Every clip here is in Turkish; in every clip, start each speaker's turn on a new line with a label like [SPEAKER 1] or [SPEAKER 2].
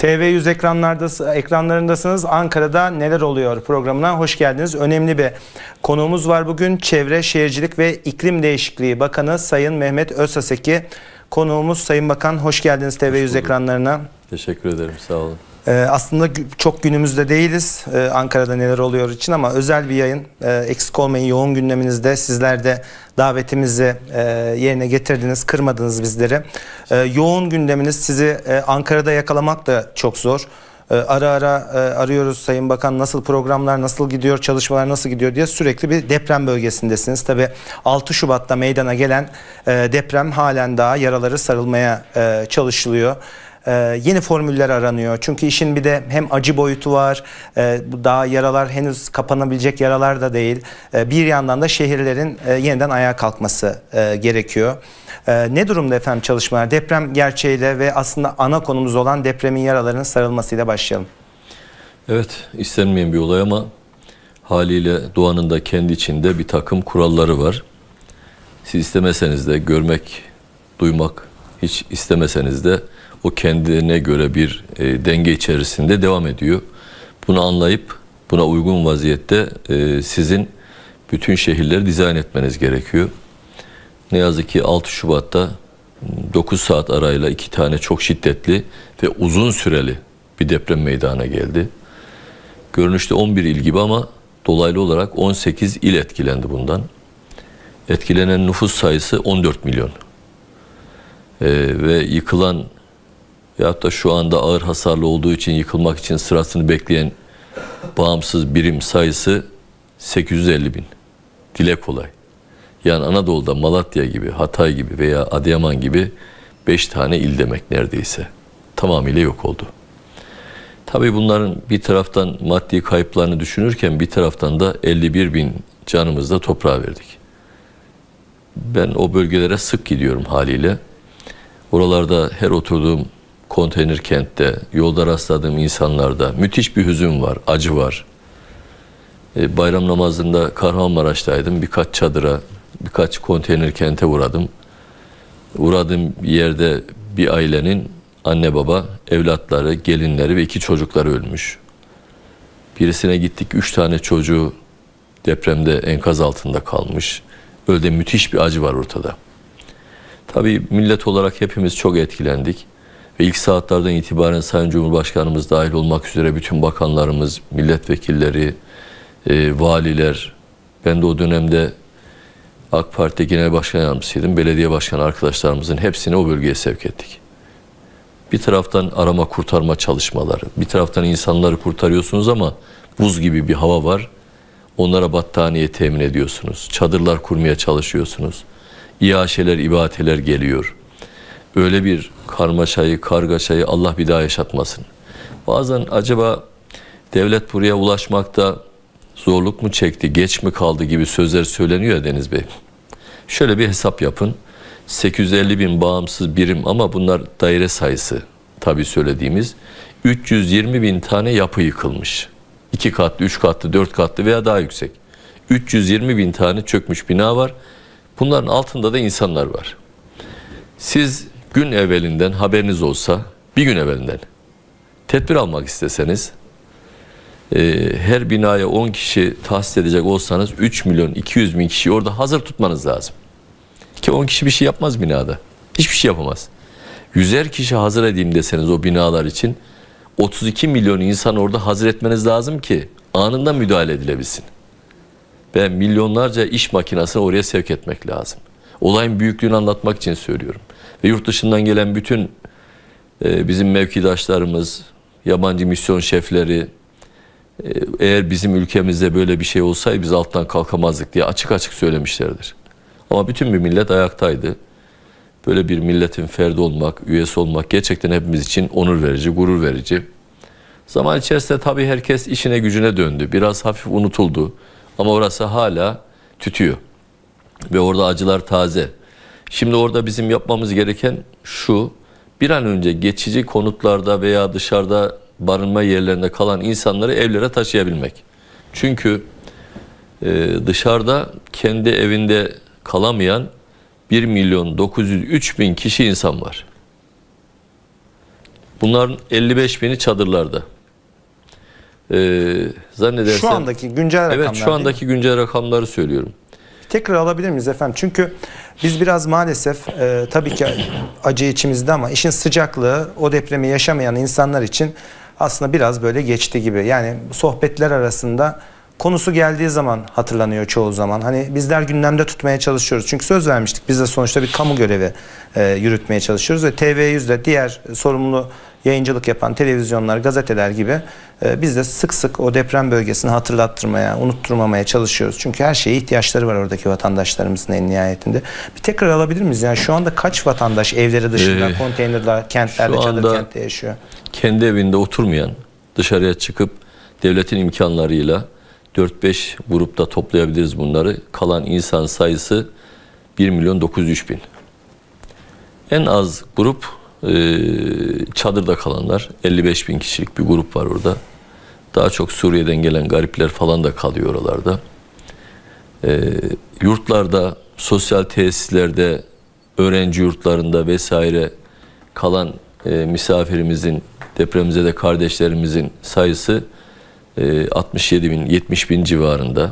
[SPEAKER 1] TV100 ekranlarındasınız. Ankara'da neler oluyor programına hoş geldiniz. Önemli bir konuğumuz var bugün. Çevre, Şehircilik ve İklim Değişikliği Bakanı Sayın Mehmet Özhaseki. Konuğumuz Sayın Bakan, hoş geldiniz TV100 ekranlarına.
[SPEAKER 2] Teşekkür ederim, sağ olun.
[SPEAKER 1] Aslında çok günümüzde değiliz Ankara'da neler oluyor için, ama özel bir yayın. Eksik olmayın, yoğun gündeminizde sizler de davetimizi yerine getirdiniz, kırmadınız bizleri. Yoğun gündeminiz, sizi Ankara'da yakalamak da çok zor. Ara ara arıyoruz Sayın Bakan, nasıl programlar, nasıl gidiyor, çalışmalar nasıl gidiyor diye. Sürekli bir deprem bölgesindesiniz. Tabii 6 Şubat'ta meydana gelen deprem halen daha yaraları sarılmaya çalışılıyor. Yeni formüller aranıyor. Çünkü işin bir de hem acı boyutu var. Daha yaralar henüz kapanabilecek yaralar da değil. Bir yandan da şehirlerin yeniden ayağa kalkması gerekiyor. Ne durumda efendim çalışmalar? Deprem gerçeğiyle ve aslında ana konumuz olan depremin yaralarının sarılmasıyla başlayalım.
[SPEAKER 2] Evet, istenmeyen bir olay ama haliyle doğanın da kendi içinde bir takım kuralları var. Siz istemeseniz de, görmek, duymak hiç istemeseniz de o kendine göre bir denge içerisinde devam ediyor. Bunu anlayıp buna uygun vaziyette sizin bütün şehirleri dizayn etmeniz gerekiyor. Ne yazık ki 6 Şubat'ta 9 saat arayla 2 tane çok şiddetli ve uzun süreli bir deprem meydana geldi. Görünüşte 11 il gibi ama dolaylı olarak 18 il etkilendi bundan. Etkilenen nüfus sayısı 14 milyon. Ve yıkılan veyahut da şu anda ağır hasarlı olduğu için yıkılmak için sırasını bekleyen bağımsız birim sayısı 850 bin. Dile kolay. Yani Anadolu'da Malatya gibi, Hatay gibi veya Adıyaman gibi 5 tane il demek neredeyse. Tamamıyla yok oldu. Tabii bunların bir taraftan maddi kayıplarını düşünürken bir taraftan da 51 bin canımızla toprağa verdik. Ben o bölgelere sık gidiyorum haliyle. Oralarda her oturduğum konteyner kentte, yolda rastladığım insanlarda müthiş bir hüzün var, acı var. Bayram namazında Kahramanmaraş'taydım. Birkaç çadıra, birkaç konteyner kente uğradım. Uğradığım yerde bir ailenin anne baba, evlatları, gelinleri ve 2 çocukları ölmüş. Birisine gittik, 3 tane çocuğu depremde enkaz altında kalmış. Böyle müthiş bir acı var ortada. Tabii millet olarak hepimiz çok etkilendik. Ve ilk saatlerden itibaren Sayın Cumhurbaşkanımız dahil olmak üzere bütün bakanlarımız, milletvekilleri, valiler, ben de o dönemde AK Parti Genel Başkan Yardımcısıydım. Belediye başkanı arkadaşlarımızın hepsini o bölgeye sevk ettik. Bir taraftan arama kurtarma çalışmaları, bir taraftan insanları kurtarıyorsunuz ama buz gibi bir hava var. Onlara battaniye temin ediyorsunuz. Çadırlar kurmaya çalışıyorsunuz. İaşeler, ibadeler geliyor. Öyle bir karmaşayı, kargaşayı Allah bir daha yaşatmasın. Bazen acaba devlet buraya ulaşmakta zorluk mu çekti, geç mi kaldı gibi sözler söyleniyor ya Deniz Bey. Şöyle bir hesap yapın. 850 bin bağımsız birim ama bunlar daire sayısı tabii söylediğimiz. 320 bin tane yapı yıkılmış. 2 katlı, 3 katlı, 4 katlı veya daha yüksek. 320 bin tane çökmüş bina var. Bunların altında da insanlar var. Siz gün evvelinden haberiniz olsa, bir gün evvelinden tedbir almak isteseniz, her binaya 10 kişi tahsis edecek olsanız 3 milyon 200 bin kişiyi orada hazır tutmanız lazım. Ki 10 kişi bir şey yapmaz binada. Hiçbir şey yapamaz. 100'er kişi hazır edeyim deseniz o binalar için 32 milyon insan orada hazır etmeniz lazım ki anında müdahale edilebilsin. Ve milyonlarca iş makinesini oraya sevk etmek lazım. Olayın büyüklüğünü anlatmak için söylüyorum. Ve yurt dışından gelen bütün bizim mevkidaşlarımız, yabancı misyon şefleri, eğer bizim ülkemizde böyle bir şey olsaydı biz alttan kalkamazdık diye açık açık söylemişlerdir. Ama bütün bir millet ayaktaydı. Böyle bir milletin ferdi olmak, üyesi olmak gerçekten hepimiz için onur verici, gurur verici. Zaman içerisinde tabii herkes işine gücüne döndü. Biraz hafif unutuldu. Ama orası hala tütüyor. Ve orada acılar taze. Şimdi orada bizim yapmamız gereken şu: bir an önce geçici konutlarda veya dışarıda barınma yerlerinde kalan insanları evlere taşıyabilmek. Çünkü dışarıda kendi evinde kalamayan 1.903.000 kişi insan var. Bunların 55 bini çadırlarda. Zannedersem
[SPEAKER 1] Şu andaki güncel rakamlar.
[SPEAKER 2] Evet, şu andaki güncel rakamları söylüyorum.
[SPEAKER 1] Tekrar alabilir miyiz efendim? Çünkü biz biraz maalesef tabii ki acı içimizde ama işin sıcaklığı o depremi yaşamayan insanlar için aslında biraz böyle geçti gibi. Yani sohbetler arasında konusu geldiği zaman hatırlanıyor çoğu zaman. Hani bizler gündemde tutmaya çalışıyoruz. Çünkü söz vermiştik. Biz de sonuçta bir kamu görevi yürütmeye çalışıyoruz ve TV100'de diğer sorumlu yayıncılık yapan televizyonlar, gazeteler gibi biz de sık sık o deprem bölgesini hatırlattırmaya, unutturmamaya çalışıyoruz. Çünkü her şeye ihtiyaçları var oradaki vatandaşlarımızın en nihayetinde. Bir tekrar alabilir miyiz? Yani şu anda kaç vatandaş evleri dışında, konteynerler, kentlerde, çadır kentte yaşıyor?
[SPEAKER 2] Kendi evinde oturmayan, dışarıya çıkıp devletin imkanlarıyla 4-5 grupta toplayabiliriz bunları. Kalan insan sayısı 1.903.000. En az grup çadırda kalanlar. 55.000 kişilik bir grup var orada. Daha çok Suriye'den gelen garipler falan da kalıyor oralarda. Yurtlarda, sosyal tesislerde, öğrenci yurtlarında vesaire kalan misafirimizin, depremzede kardeşlerimizin sayısı 67.000, 70.000 civarında.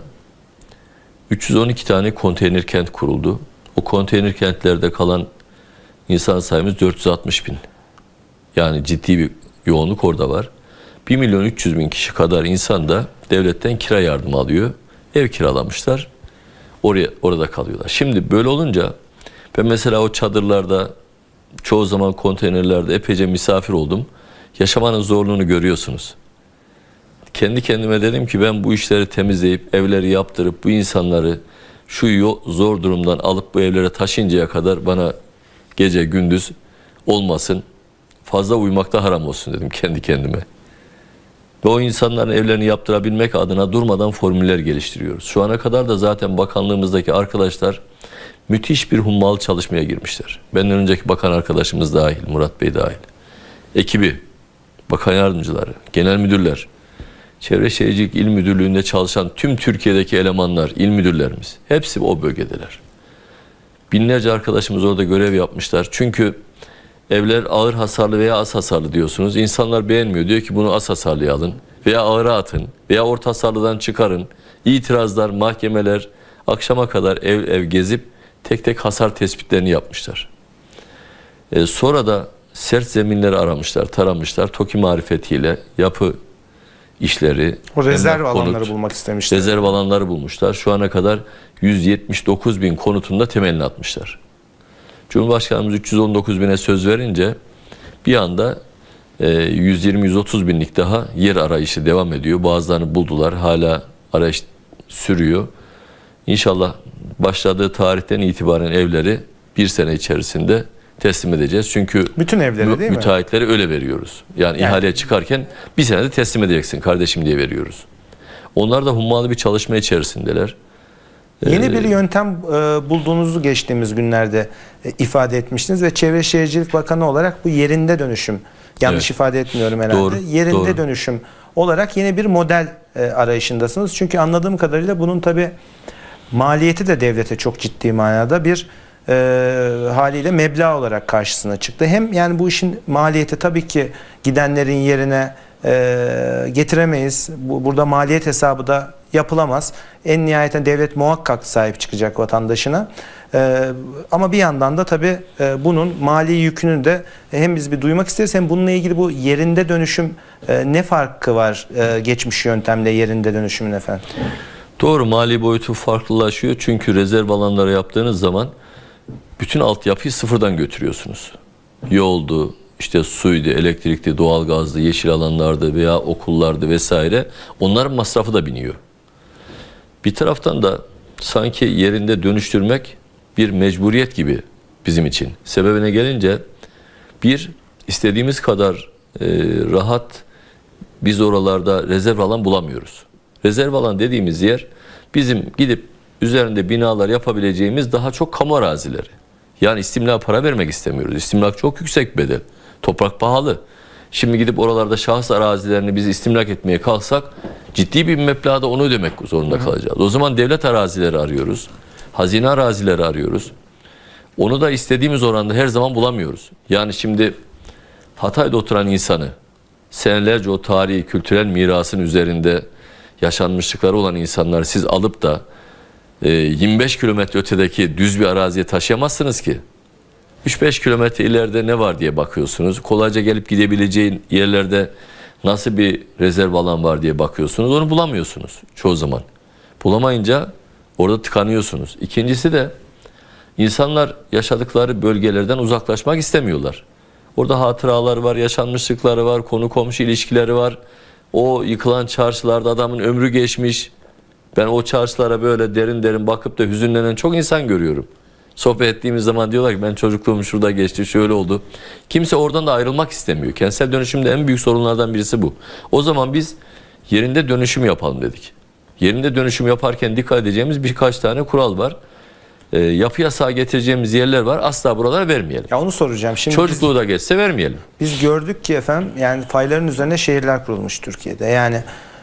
[SPEAKER 2] 312 tane konteyner kent kuruldu. O konteyner kentlerde kalan insan sayımız 460.000. Yani ciddi bir yoğunluk orada var. 1.300.000 kişi kadar insan da devletten kira yardımı alıyor. Ev kiralamışlar. Orada kalıyorlar. Şimdi böyle olunca ben mesela o çadırlarda, çoğu zaman konteynerlerde epeyce misafir oldum. Yaşamanın zorluğunu görüyorsunuz. Kendi kendime dedim ki ben bu işleri temizleyip, evleri yaptırıp bu insanları şu zor durumdan alıp bu evlere taşıncaya kadar bana gece gündüz olmasın, fazla uyumakta haram olsun dedim kendi kendime. Ve o insanların evlerini yaptırabilmek adına durmadan formüller geliştiriyoruz. Şu ana kadar da zaten bakanlığımızdaki arkadaşlar müthiş bir hummalı çalışmaya girmişler. Benden önceki bakan arkadaşımız dahil, Murat Bey dahil. Ekibi, bakan yardımcıları, genel müdürler, Çevre Şehircilik İl Müdürlüğü'nde çalışan tüm Türkiye'deki elemanlar, il müdürlerimiz hepsi o bölgedeler. Binlerce arkadaşımız orada görev yapmışlar. Çünkü evler ağır hasarlı veya az hasarlı diyorsunuz. İnsanlar beğenmiyor. Diyor ki bunu az hasarlıya alın veya ağıra atın veya orta hasarlıdan çıkarın. İtirazlar, mahkemeler, akşama kadar ev ev gezip tek tek hasar tespitlerini yapmışlar. Sonra da sert zeminleri aramışlar, taramışlar. TOKİ marifetiyle yapı işleri,
[SPEAKER 1] o rezerv alanları bulmak istemişler.
[SPEAKER 2] Rezerv alanları bulmuşlar. Şu ana kadar 179.000 konutunda temelini atmışlar. Cumhurbaşkanımız 319.000'e söz verince bir anda 120-130 binlik daha yer arayışı devam ediyor. Bazılarını buldular. Hala arayış sürüyor. İnşallah başladığı tarihten itibaren evleri bir sene içerisinde teslim edeceğiz. Çünkü
[SPEAKER 1] bütün evleri değil mi?
[SPEAKER 2] Müteahhitleri öyle veriyoruz. Yani ihaleye çıkarken bir senede teslim edeceksin kardeşim diye veriyoruz. Onlar da hummalı bir çalışma içerisindeler.
[SPEAKER 1] Yeni bir yöntem bulduğunuzu geçtiğimiz günlerde ifade etmiştiniz ve Çevre Şehircilik Bakanı olarak bu yerinde dönüşüm, yanlış ifade etmiyorum herhalde.
[SPEAKER 2] Doğru,
[SPEAKER 1] yerinde dönüşüm olarak yeni bir model arayışındasınız. Çünkü anladığım kadarıyla bunun tabii maliyeti de devlete çok ciddi manada bir haliyle meblağ olarak karşısına çıktı. Hem yani bu işin maliyeti tabii ki gidenlerin yerine getiremeyiz. Burada maliyet hesabı da yapılamaz. En nihayetinde devlet muhakkak sahip çıkacak vatandaşına. Ama bir yandan da tabii bunun mali yükünü de hem biz bir duymak isteriz hem bununla ilgili bu yerinde dönüşüm ne farkı var geçmiş yöntemle yerinde dönüşümün efendim?
[SPEAKER 2] Doğru, mali boyutu farklılaşıyor. Çünkü rezerv alanları yaptığınız zaman bütün altyapıyı sıfırdan götürüyorsunuz. Yoldu, işte suydu, elektrikti, doğalgazdı, yeşil alanlardı veya okullardı vesaire. Onların masrafı da biniyor. Bir taraftan da sanki yerinde dönüştürmek bir mecburiyet gibi bizim için. Sebebine gelince bir, istediğimiz kadar rahat biz oralarda rezerv alan bulamıyoruz. Rezerv alan dediğimiz yer bizim gidip üzerinde binalar yapabileceğimiz daha çok kamu arazileri. Yani istimlak para vermek istemiyoruz. İstimlak çok yüksek bedel. Toprak pahalı. Şimdi gidip oralarda şahıs arazilerini biz istimlak etmeye kalksak ciddi bir meblağda onu ödemek zorunda kalacağız. O zaman devlet arazileri arıyoruz. Hazine arazileri arıyoruz. Onu da istediğimiz oranda her zaman bulamıyoruz. Yani şimdi Hatay'da oturan insanı, senelerce o tarihi, kültürel mirasın üzerinde yaşanmışlıkları olan insanları siz alıp da 25 kilometre ötedeki düz bir araziye taşıyamazsınız ki. 3-5 kilometre ileride ne var diye bakıyorsunuz. Kolayca gelip gidebileceğin yerlerde nasıl bir rezerv alan var diye bakıyorsunuz. Onu bulamıyorsunuz çoğu zaman. Bulamayınca orada tıkanıyorsunuz. İkincisi de insanlar yaşadıkları bölgelerden uzaklaşmak istemiyorlar. Orada hatıraları var, yaşanmışlıkları var, konu komşu ilişkileri var. O yıkılan çarşılarda adamın ömrü geçmiş. Ben o çarşılara böyle derin derin bakıp da hüzünlenen çok insan görüyorum. Sohbet ettiğimiz zaman diyorlar ki ben çocukluğum şurada geçti, şöyle oldu. Kimse oradan da ayrılmak istemiyor. Kentsel dönüşümde en büyük sorunlardan birisi bu. O zaman biz yerinde dönüşüm yapalım dedik. Yerinde dönüşüm yaparken dikkat edeceğimiz birkaç tane kural var. Yapı yasağı getireceğimiz yerler var. Asla buralara vermeyelim.
[SPEAKER 1] Ya onu soracağım. Şimdi
[SPEAKER 2] Çocukluğu da geçse vermeyelim.
[SPEAKER 1] biz gördük ki efendim, yani fayların üzerine şehirler kurulmuş Türkiye'de. Yani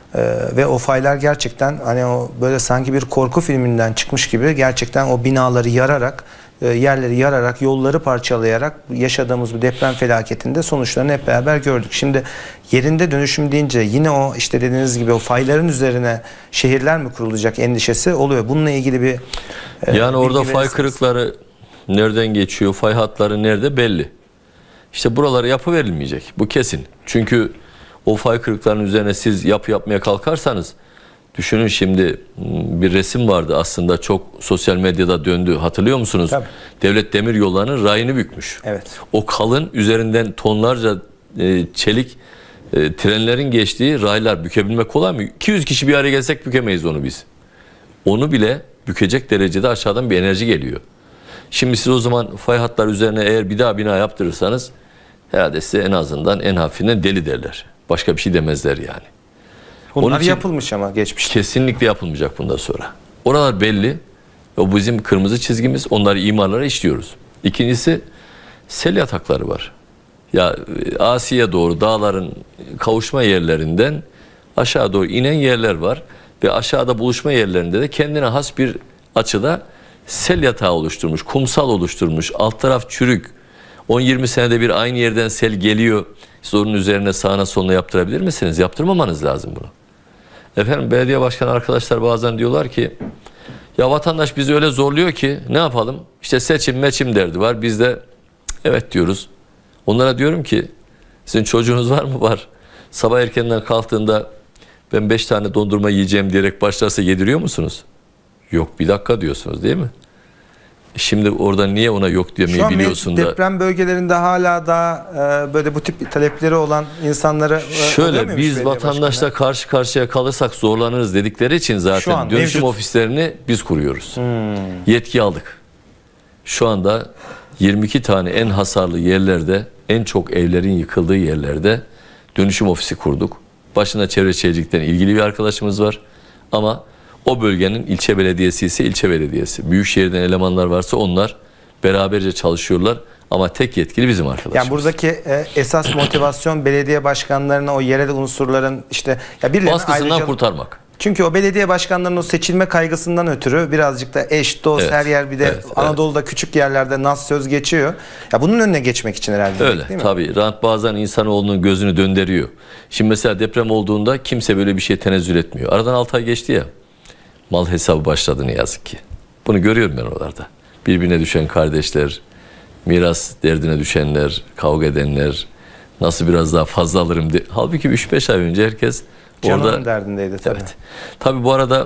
[SPEAKER 1] ve o faylar gerçekten hani o böyle sanki bir korku filminden çıkmış gibi gerçekten o binaları yararak, yerleri yararak, yolları parçalayarak yaşadığımız bu deprem felaketinde sonuçlarını hep beraber gördük. Şimdi yerinde dönüşüm deyince yine o işte dediğiniz gibi o fayların üzerine şehirler mi kurulacak endişesi oluyor. Bununla ilgili bir
[SPEAKER 2] yani orada
[SPEAKER 1] bilgi
[SPEAKER 2] fay
[SPEAKER 1] verirseniz.
[SPEAKER 2] kırıkları nereden geçiyor, fay hatları nerede belli. İşte buralara yapı verilmeyecek. Bu kesin. Çünkü o fay kırıklarının üzerine siz yapı yapmaya kalkarsanız, düşünün şimdi bir resim vardı aslında, çok sosyal medyada döndü. Hatırlıyor musunuz?
[SPEAKER 1] Tabii.
[SPEAKER 2] Devlet Demiryolları'nın rayını bükmüş.
[SPEAKER 1] Evet.
[SPEAKER 2] O kalın üzerinden tonlarca çelik trenlerin geçtiği raylar bükebilmek kolay mı? 200 kişi bir araya gelsek bükemeyiz onu biz. Onu bile bükecek derecede aşağıdan bir enerji geliyor. Şimdi siz o zaman fay hatları üzerine eğer bir daha bina yaptırırsanız herhalde size en azından en hafifinden deli derler. Başka bir şey demezler yani.
[SPEAKER 1] Bunlar
[SPEAKER 2] Onun için
[SPEAKER 1] yapılmış ama geçmişte.
[SPEAKER 2] kesinlikle yapılmayacak bundan sonra. Oralar belli. O bizim kırmızı çizgimiz. Onları imarlara işliyoruz. İkincisi sel yatakları var. Ya Asiye doğru dağların kavuşma yerlerinden aşağı doğru inen yerler var. Ve aşağıda buluşma yerlerinde de kendine has bir açıda sel yatağı oluşturmuş, kumsal oluşturmuş. Alt taraf çürük. 10-20 senede bir aynı yerden sel geliyor. Siz onun üzerine sağına soluna yaptırabilir misiniz? Yaptırmamanız lazım bunu. Efendim belediye başkanı arkadaşlar bazen diyorlar ki ya vatandaş bizi öyle zorluyor ki ne yapalım? İşte seçim meçim derdi var. Biz de evet diyoruz. Onlara diyorum ki sizin çocuğunuz var mı? Var. Sabah erkenden kalktığında ben 5 tane dondurma yiyeceğim diyerek başlarsa yediriyor musunuz? Yok bir dakika diyorsunuz değil mi? Şimdi orada niye ona yok demeyi biliyorsun da.
[SPEAKER 1] Deprem bölgelerinde hala da böyle bu tip talepleri olan insanlara
[SPEAKER 2] şöyle biz vatandaşla karşı karşıya kalırsak zorlanırız dedikleri için zaten dönüşüm
[SPEAKER 1] mevcut
[SPEAKER 2] ofislerini biz kuruyoruz. Yetki aldık. Şu anda 22 tane en hasarlı yerlerde, en çok evlerin yıkıldığı yerlerde dönüşüm ofisi kurduk. Başında Çevre Şehircilik'ten ilgili bir arkadaşımız var. Ama o bölgenin ilçe belediyesi ise ilçe belediyesi. Büyükşehir'den elemanlar varsa onlar beraberce çalışıyorlar. Ama tek yetkili bizim arkadaşımız.
[SPEAKER 1] Yani buradaki esas motivasyon belediye başkanlarına o yerel unsurların işte ya birilerinin
[SPEAKER 2] baskısından kurtarmak.
[SPEAKER 1] Çünkü o belediye başkanlarının o seçilme kaygısından ötürü birazcık da eş, dost,
[SPEAKER 2] Evet,
[SPEAKER 1] her yer bir de
[SPEAKER 2] evet,
[SPEAKER 1] Anadolu'da küçük yerlerde nas söz geçiyor. Ya bunun önüne geçmek için herhalde.
[SPEAKER 2] Öyle
[SPEAKER 1] değil mi?
[SPEAKER 2] tabii. Rant bazen insanoğlunun gözünü döndürüyor. Şimdi mesela deprem olduğunda kimse böyle bir şeye tenezzül etmiyor. Aradan 6 ay geçti ya. Mal hesabı başladı ne yazık ki. Bunu görüyorum ben oralarda. Birbirine düşen kardeşler, miras derdine düşenler, kavga edenler, nasıl biraz daha fazla alırım diye. Halbuki 3-5 ay önce herkes
[SPEAKER 1] Canının
[SPEAKER 2] orada
[SPEAKER 1] derdindeydi tabii.
[SPEAKER 2] Evet. Tabii bu arada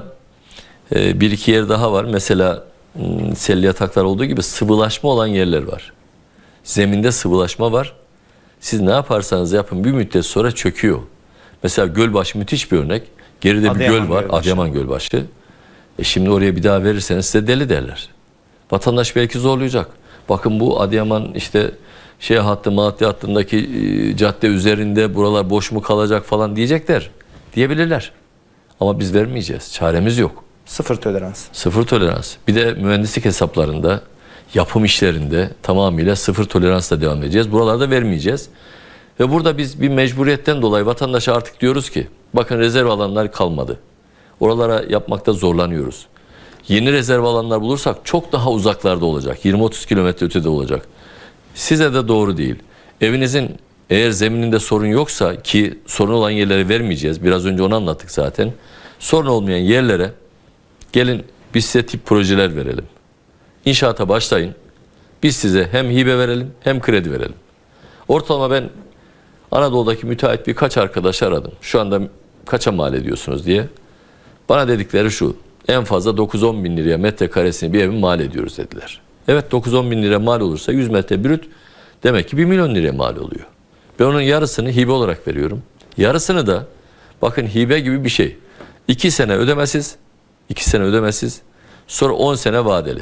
[SPEAKER 2] bir iki yer daha var. Mesela sel yataklar olduğu gibi sıvılaşma olan yerler var. Zeminde sıvılaşma var. Siz ne yaparsanız yapın bir müddet sonra çöküyor. Mesela Gölbaşı müthiş bir örnek. Geride bir göl var. Adıyaman Gölbaşı. Şimdi oraya bir daha verirseniz size deli derler. Vatandaş belki zorlayacak. Bakın bu Adıyaman işte hattı, Malatya hattındaki cadde üzerinde buralar boş mu kalacak falan diyecekler. Diyebilirler. Ama biz vermeyeceğiz. Çaremiz yok.
[SPEAKER 1] Sıfır tolerans.
[SPEAKER 2] Sıfır tolerans. Bir de mühendislik hesaplarında, yapım işlerinde tamamıyla sıfır toleransla devam edeceğiz. Buralarda vermeyeceğiz. Ve burada biz bir mecburiyetten dolayı vatandaşa artık diyoruz ki bakın rezerv alanlar kalmadı. Oralara yapmakta zorlanıyoruz. Yeni rezerv alanlar bulursak çok daha uzaklarda olacak. 20-30 kilometre ötede olacak. Size de doğru değil. Evinizin eğer zemininde sorun yoksa, ki sorun olan yerlere vermeyeceğiz. Biraz önce onu anlattık zaten. Sorun olmayan yerlere gelin biz size tip projeler verelim. İnşaata başlayın. Biz size hem hibe verelim hem kredi verelim. Ortalama ben Anadolu'daki müteahhit birkaç arkadaş aradım. Şu anda kaça mal ediyorsunuz diye. Bana dedikleri şu: en fazla 9-10 bin liraya metrekaresini bir evin mal ediyoruz dediler. Evet, 9-10 bin lira mal olursa 100 metre brüt demek ki 1 milyon liraya mal oluyor. Ben onun yarısını hibe olarak veriyorum. Yarısını da bakın hibe gibi bir şey. 2 sene ödemesiz, 2 sene ödemesiz, sonra 10 sene vadeli.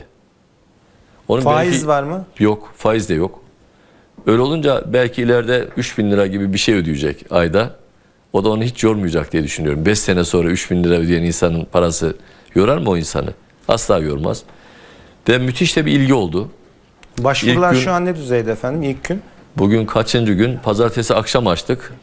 [SPEAKER 2] Onun
[SPEAKER 1] Faiz var mı?
[SPEAKER 2] Yok, faiz de yok. Öyle olunca belki ileride 3 bin lira gibi bir şey ödeyecek ayda. O da onu hiç yormayacak diye düşünüyorum. 5 sene sonra 3 bin lira ödeyen insanın parası yorar mı o insanı? Asla yormaz. Ve müthiş de bir ilgi oldu.
[SPEAKER 1] Başvurular şu an ne düzeyde efendim ilk gün? Bugün
[SPEAKER 2] kaçıncı gün? Pazartesi akşam açtık.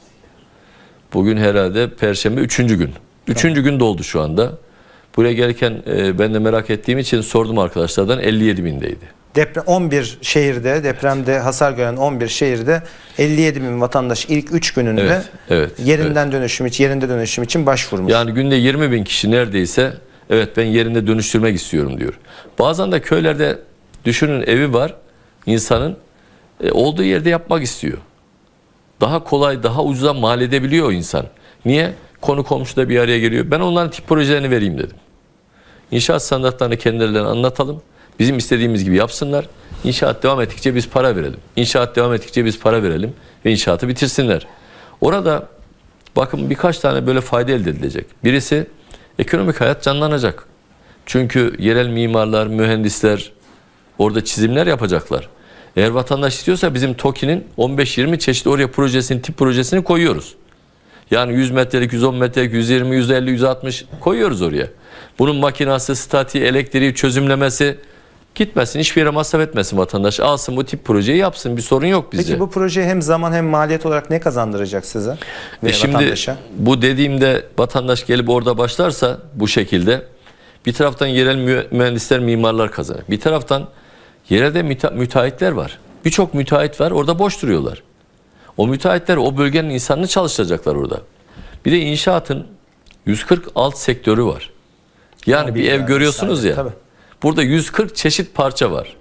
[SPEAKER 2] Bugün herhalde Perşembe 3. gün. 3. gün doldu şu anda. Buraya gelirken ben de merak ettiğim için sordum arkadaşlardan, 57 bindeydi.
[SPEAKER 1] 11 şehirde, depremde hasar gören 11 şehirde 57 bin vatandaş ilk 3 gününde yerinde dönüşüm için başvurmuş.
[SPEAKER 2] Yani günde 20 bin kişi neredeyse evet ben yerinde dönüştürmek istiyorum diyor. Bazen de köylerde düşünün, evi var insanın, olduğu yerde yapmak istiyor. Daha kolay, daha ucuza mal edebiliyor o insan. Niye? Konu komşu da bir araya geliyor. Ben onların tip projelerini vereyim dedim. İnşaat standartlarını kendilerine anlatalım. Bizim istediğimiz gibi yapsınlar. İnşaat devam ettikçe biz para verelim. İnşaat devam ettikçe biz para verelim ve inşaatı bitirsinler. Orada bakın birkaç tane böyle fayda elde edilecek. Birisi, ekonomik hayat canlanacak. Çünkü yerel mimarlar, mühendisler orada çizimler yapacaklar. Eğer vatandaş istiyorsa bizim TOKİ'nin 15-20 çeşit oraya projesini, tip projesini koyuyoruz. Yani 100 metrelik, 110 metrelik, 120, 150, 160 koyuyoruz oraya. Bunun makinası, statiği, elektriği, çözümlemesi gitmesin, hiçbir yere masraf etmesin vatandaş. Alsın bu tip projeyi yapsın, bir sorun yok bizce.
[SPEAKER 1] Peki bu proje hem zaman hem maliyet olarak ne kazandıracak size ve
[SPEAKER 2] şimdi
[SPEAKER 1] vatandaşa?
[SPEAKER 2] Bu dediğimde vatandaş gelip orada başlarsa bu şekilde, bir taraftan yerel mühendisler, mimarlar kazanır. Bir taraftan yerelde müteahhitler var. Birçok müteahhit var, orada boş duruyorlar. O müteahhitler o bölgenin insanını çalıştıracaklar orada. Bir de inşaatın 140 alt sektörü var. Yani bir ev görüyorsunuz ya. Tabii. Burada 140 çeşit parça var.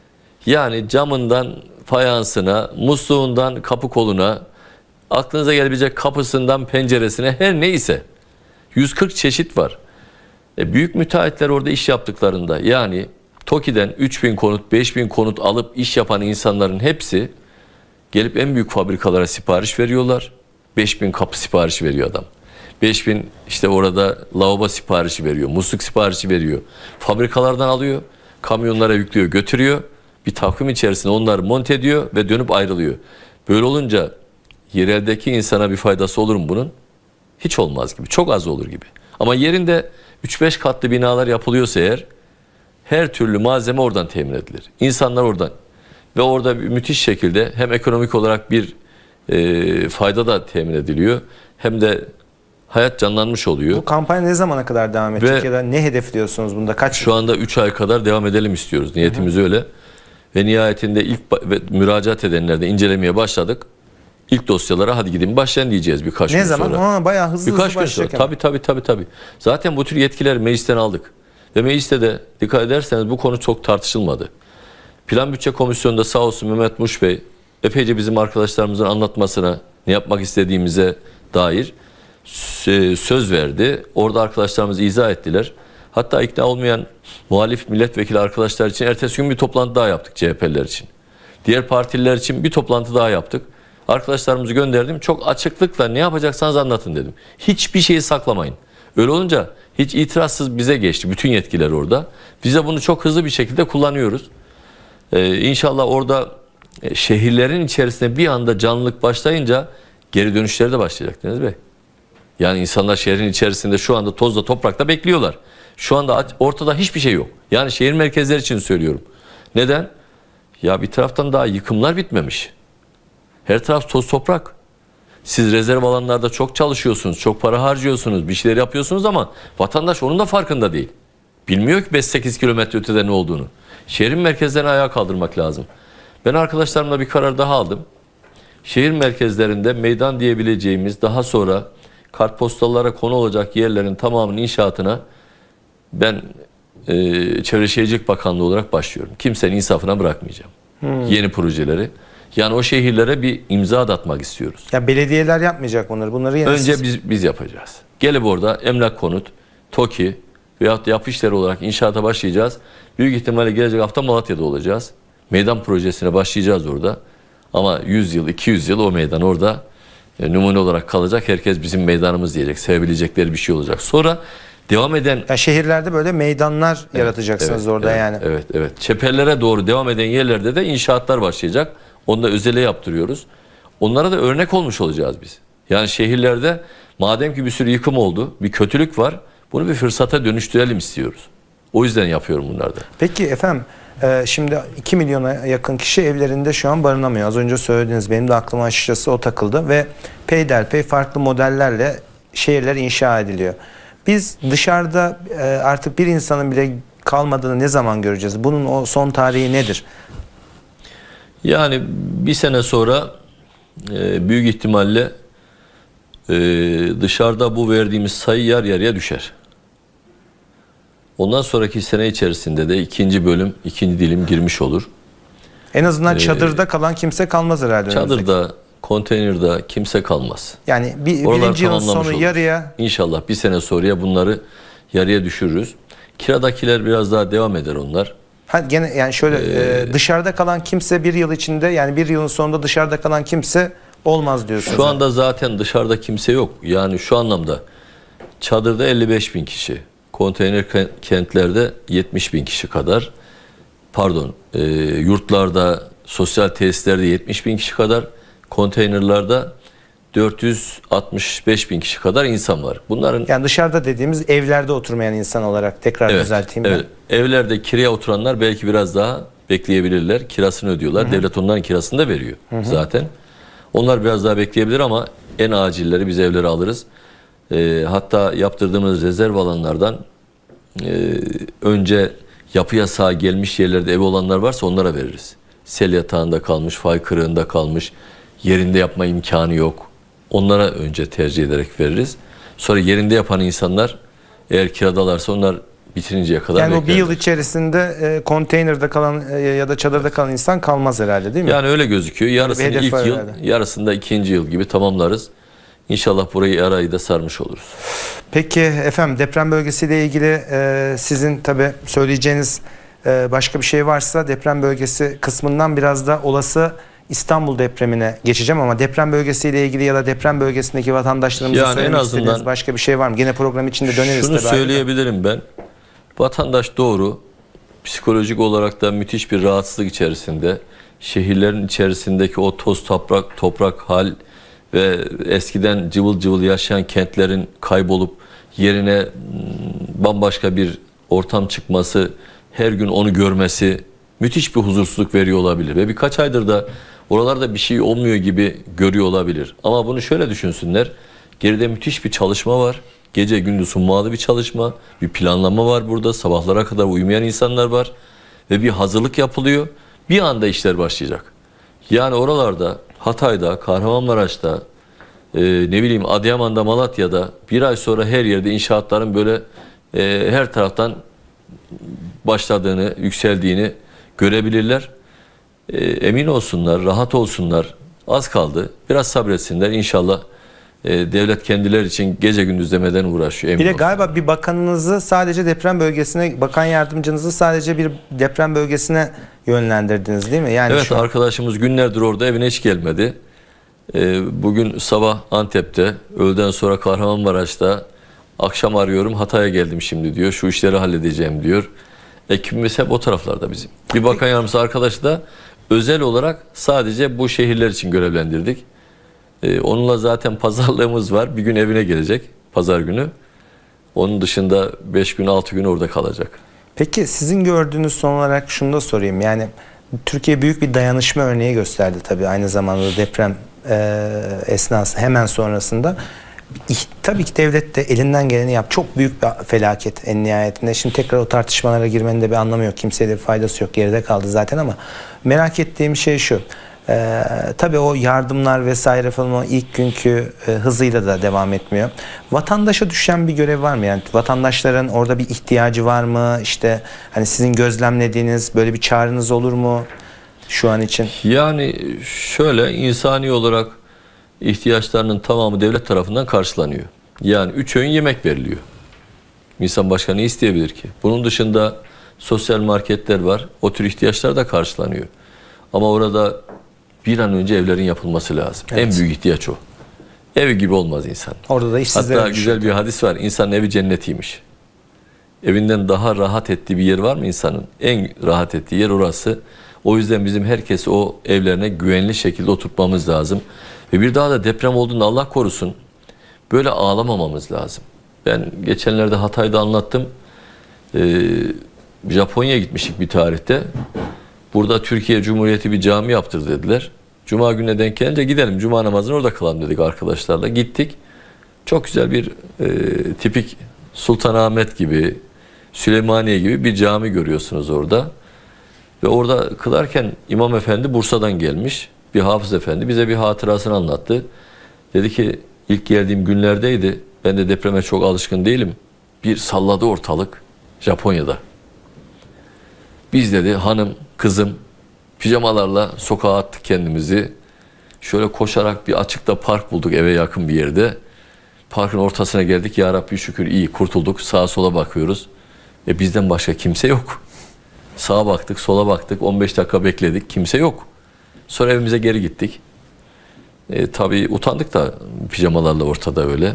[SPEAKER 2] Yani camından fayansına, musluğundan kapı koluna, aklınıza gelebilecek kapısından penceresine, her neyse 140 çeşit var. Büyük müteahhitler orada iş yaptıklarında, yani TOKİ'den 3000 konut, 5000 konut alıp iş yapan insanların hepsi gelip en büyük fabrikalara sipariş veriyorlar. 5000 kapı siparişi veriyor adam. 5000 işte orada lavabo siparişi veriyor, musluk siparişi veriyor. Fabrikalardan alıyor, kamyonlara yüklüyor, götürüyor. Bir takvim içerisinde onları monte ediyor ve dönüp ayrılıyor. Böyle olunca yereldeki insana bir faydası olur mu bunun? Hiç olmaz gibi, çok az olur gibi. Ama yerinde 3-5 katlı binalar yapılıyorsa eğer, her türlü malzeme oradan temin edilir. İnsanlar oradan. Ve orada bir müthiş şekilde hem ekonomik olarak bir fayda da temin ediliyor, hem de hayat canlanmış oluyor.
[SPEAKER 1] Bu kampanya ne zamana kadar devam edecek ya da ne hedefliyorsunuz bunda?
[SPEAKER 2] Şu anda 3 ay kadar devam edelim istiyoruz. Niyetimiz öyle. Ve nihayetinde müracaat edenlerde incelemeye başladık. İlk dosyalara hadi gidin başlayın diyeceğiz birkaç gün sonra.
[SPEAKER 1] Ne zaman? Bayağı hızlı başlayacak.
[SPEAKER 2] Tabii. Zaten bu tür yetkiler meclisten aldık. Ve mecliste de dikkat ederseniz bu konu çok tartışılmadı. Plan Bütçe Komisyonu'nda sağ olsun Mehmet Muş Bey epeyce bizim arkadaşlarımızın anlatmasına, ne yapmak istediğimize dair söz verdi. Orada arkadaşlarımız izah ettiler. Hatta ikna olmayan muhalif milletvekili arkadaşlar için ertesi gün bir toplantı daha yaptık, CHP'liler için. Diğer partililer için bir toplantı daha yaptık. Arkadaşlarımızı gönderdim. Çok açıklıkla ne yapacaksanız anlatın dedim. Hiçbir şeyi saklamayın. Öyle olunca hiç itirazsız bize geçti. Bütün yetkiler orada. Biz de bunu çok hızlı bir şekilde kullanıyoruz. İnşallah orada şehirlerin içerisinde bir anda canlılık başlayınca geri dönüşleri de başlayacak Deniz Bey. Yani insanlar şehrin içerisinde şu anda tozda toprakta bekliyorlar. Şu anda ortada hiçbir şey yok. Yani şehir merkezleri için söylüyorum. Neden? Ya bir taraftan daha yıkımlar bitmemiş. Her taraf toz toprak. Siz rezerv alanlarda çok çalışıyorsunuz, çok para harcıyorsunuz, bir şeyler yapıyorsunuz ama vatandaş onun da farkında değil. Bilmiyor ki 5-8 kilometre ötede ne olduğunu. Şehrin merkezlerini ayağa kaldırmak lazım. Ben arkadaşlarımla bir karar daha aldım. Şehir merkezlerinde meydan diyebileceğimiz, daha sonra kartpostallara konu olacak yerlerin tamamının inşaatına ben Çevre Şehircilik Bakanlığı olarak başlıyorum. Kimsenin insafına bırakmayacağım. Yeni projeleri. Yani o şehirlere bir imza atmak istiyoruz.
[SPEAKER 1] Ya belediyeler yapmayacak bunları. Bunları yine
[SPEAKER 2] Önce biz yapacağız. Gelip orada emlak konut, TOKİ veyahut da yapı işleri olarak inşaata başlayacağız. Büyük ihtimalle gelecek hafta Malatya'da olacağız. Meydan projesine başlayacağız orada. Ama 100 yıl, 200 yıl o meydan orada numune olarak kalacak. Herkes bizim meydanımız diyecek. Sevebilecekleri bir şey olacak. Sonra devam eden...
[SPEAKER 1] Ya şehirlerde böyle meydanlar yaratacaksınız orada yani.
[SPEAKER 2] Evet. Çeperlere doğru devam eden yerlerde de inşaatlar başlayacak. Onu da özele yaptırıyoruz. Onlara da örnek olmuş olacağız biz. Yani şehirlerde madem ki bir sürü yıkım oldu, bir kötülük var, bunu bir fırsata dönüştürelim istiyoruz. O yüzden yapıyorum bunları da.
[SPEAKER 1] Peki efendim, şimdi 2 milyona yakın kişi evlerinde şu an barınamıyor. Az önce söylediğiniz, benim de aklıma açıkçası o takıldı ve peyderpey farklı modellerle şehirler inşa ediliyor. Biz dışarıda artık bir insanın bile kalmadığını ne zaman göreceğiz? Bunun o son tarihi nedir?
[SPEAKER 2] Yani bir sene sonra büyük ihtimalle dışarıda bu verdiğimiz sayı yarı yarıya düşer. Ondan sonraki sene içerisinde de ikinci bölüm, ikinci dilim girmiş olur.
[SPEAKER 1] En azından çadırda kalan kimse kalmaz herhalde.
[SPEAKER 2] Çadırda, konteynerde kimse kalmaz.
[SPEAKER 1] Yani birinci yılın sonu
[SPEAKER 2] olur.
[SPEAKER 1] yarıya.
[SPEAKER 2] İnşallah bir sene sonraya bunları yarıya düşürürüz. Kiradakiler biraz daha devam eder onlar.
[SPEAKER 1] Gene yani şöyle dışarıda kalan kimse bir yıl içinde, yani bir yılın sonunda dışarıda kalan kimse olmaz diyorsunuz.
[SPEAKER 2] Şu anda zaten dışarıda kimse yok. Yani şu anlamda çadırda 55.000 kişi, konteyner kentlerde 70.000 kişi kadar, pardon yurtlarda, sosyal tesislerde 70.000 kişi kadar, konteynerlerde 465.000 kişi kadar insan var. Bunların
[SPEAKER 1] yani dışarıda dediğimiz evlerde oturmayan insan olarak tekrar düzelteyim ben.
[SPEAKER 2] Evet. Evlerde kiraya oturanlar belki biraz daha bekleyebilirler. Kirasını ödüyorlar. Devlet onların kirasını da veriyor zaten. Onlar biraz daha bekleyebilir ama en acilleri biz evlere alırız. Hatta yaptırdığımız rezerv alanlardan önce yapı yasağı gelmiş yerlerde ev olanlar varsa onlara veririz. Sel yatağında kalmış, fay kırığında kalmış, yerinde yapma imkanı yok. Onlara önce tercih ederek veririz. Sonra yerinde yapan insanlar eğer kiradalarsa onlar bitirinceye kadar
[SPEAKER 1] yani
[SPEAKER 2] beklerler.
[SPEAKER 1] o bir yıl içerisinde konteynerde kalan ya da çadırda kalan insan kalmaz herhalde, değil mi?
[SPEAKER 2] Yani öyle gözüküyor. Yarısını ilk yıl, yarısını da ikinci yıl gibi tamamlarız. İnşallah burayı arayı da sarmış oluruz.
[SPEAKER 1] Peki efendim, deprem bölgesiyle ilgili sizin tabii söyleyeceğiniz başka bir şey varsa deprem bölgesi kısmından biraz da olası İstanbul depremine geçeceğim ama deprem bölgesiyle ilgili ya da deprem bölgesindeki vatandaşlarımıza
[SPEAKER 2] yani
[SPEAKER 1] söylemek istediğiniz başka bir şey var mı? Gene program içinde döneriz.
[SPEAKER 2] Şunu söyleyebilirim ben. Vatandaş doğru, psikolojik olarak da müthiş bir rahatsızlık içerisinde. Şehirlerin içerisindeki o toz toprak hal ve eskiden cıvıl cıvıl yaşayan kentlerin kaybolup yerine bambaşka bir ortam çıkması, her gün onu görmesi müthiş bir huzursuzluk veriyor olabilir. Ve birkaç aydır da oralarda bir şey olmuyor gibi görüyor olabilir. Ama bunu şöyle düşünsünler. Geride müthiş bir çalışma var. Gece gündüz hummalı bir çalışma, bir planlama var burada. Sabahlara kadar uyumayan insanlar var. Ve bir hazırlık yapılıyor. Bir anda işler başlayacak. Yani oralarda, Hatay'da, Kahramanmaraş'ta, ne bileyim Adıyaman'da, Malatya'da bir ay sonra her yerde inşaatların böyle her taraftan başladığını, yükseldiğini görebilirler. Emin olsunlar, rahat olsunlar. Az kaldı. Biraz sabretsinler. İnşallah devlet kendileri için gece gündüz demeden uğraşıyor. Emin
[SPEAKER 1] bir de
[SPEAKER 2] olsunlar.
[SPEAKER 1] galiba bir bakanınızı sadece deprem bölgesine, bakan yardımcınızı sadece bir deprem bölgesine yönlendirdiniz, değil mi? Yani
[SPEAKER 2] evet, arkadaşımız günlerdir orada, evine hiç gelmedi. Bugün sabah Antep'te, öğleden sonra Kahramanmaraş'ta, akşam arıyorum Hatay'a geldim şimdi diyor. Şu işleri halledeceğim diyor. Ekibimiz hep o taraflarda bizim. Bir bakan yardımcısı arkadaşı da özel olarak sadece bu şehirler için görevlendirdik. Onunla zaten pazarlığımız var. Bir gün evine gelecek pazar günü. Onun dışında 5 gün 6 gün orada kalacak.
[SPEAKER 1] Peki sizin gördüğünüz, son olarak şunu da sorayım. Yani Türkiye büyük bir dayanışma örneği gösterdi tabii aynı zamanda deprem esnası hemen sonrasında. Tabii ki devlet de elinden geleni yap. Çok büyük bir felaket en nihayetinde. Şimdi tekrar o tartışmalara girmenin de bir anlamı yok. Kimseye de bir faydası yok. Geride kaldı zaten ama merak ettiğim şey şu. Tabii o yardımlar vesaire falan o ilk günkü hızıyla da devam etmiyor. Vatandaşa düşen bir görev var mı? Yani vatandaşların orada bir ihtiyacı var mı? İşte hani sizin gözlemlediğiniz böyle bir çağrınız olur mu şu an için?
[SPEAKER 2] Yani şöyle, insani olarak ihtiyaçlarının tamamı devlet tarafından karşılanıyor. Yani 3 öğün yemek veriliyor. İnsan başka ne isteyebilir ki? Bunun dışında sosyal marketler var. O tür ihtiyaçlar da karşılanıyor. Ama orada bir an önce evlerin yapılması lazım.
[SPEAKER 1] Evet.
[SPEAKER 2] En büyük ihtiyaç o. Evi gibi olmaz insan.
[SPEAKER 1] Orada da işsizlere
[SPEAKER 2] Hatta güzel bir hadis var. İnsanın evi cennetiymiş. Evinden daha rahat ettiği bir yer var mı insanın? En rahat ettiği yer orası. O yüzden bizim herkesi o evlerine güvenli şekilde oturtmamız lazım. Ve bir daha da deprem olduğunda Allah korusun böyle ağlamamamız lazım. Ben geçenlerde Hatay'da anlattım. Japonya'ya gitmiştik bir tarihte. Burada Türkiye Cumhuriyeti bir cami yaptır dediler. Cuma gününe denk gelince gidelim cuma namazını orada kılalım dedik arkadaşlarla. Gittik. Çok güzel bir tipik Sultanahmet gibi, Süleymaniye gibi bir cami görüyorsunuz orada. Ve orada kılarken İmam Efendi Bursa'dan gelmiş. Bir hafız efendi bize bir hatırasını anlattı. Dedi ki ilk geldiğim günlerdeydi. Ben de depreme çok alışkın değilim. Bir salladı ortalık Japonya'da. Biz dedi hanım, kızım pijamalarla sokağa attık kendimizi. Şöyle koşarak bir açıkta park bulduk eve yakın bir yerde. Parkın ortasına geldik. Ya Rabbi şükür iyi kurtulduk. Sağa sola bakıyoruz. Bizden başka kimse yok. Sağa baktık, sola baktık. 15 dakika bekledik. Kimse yok. Sonra evimize geri gittik. Tabii utandık da pijamalarla ortada öyle.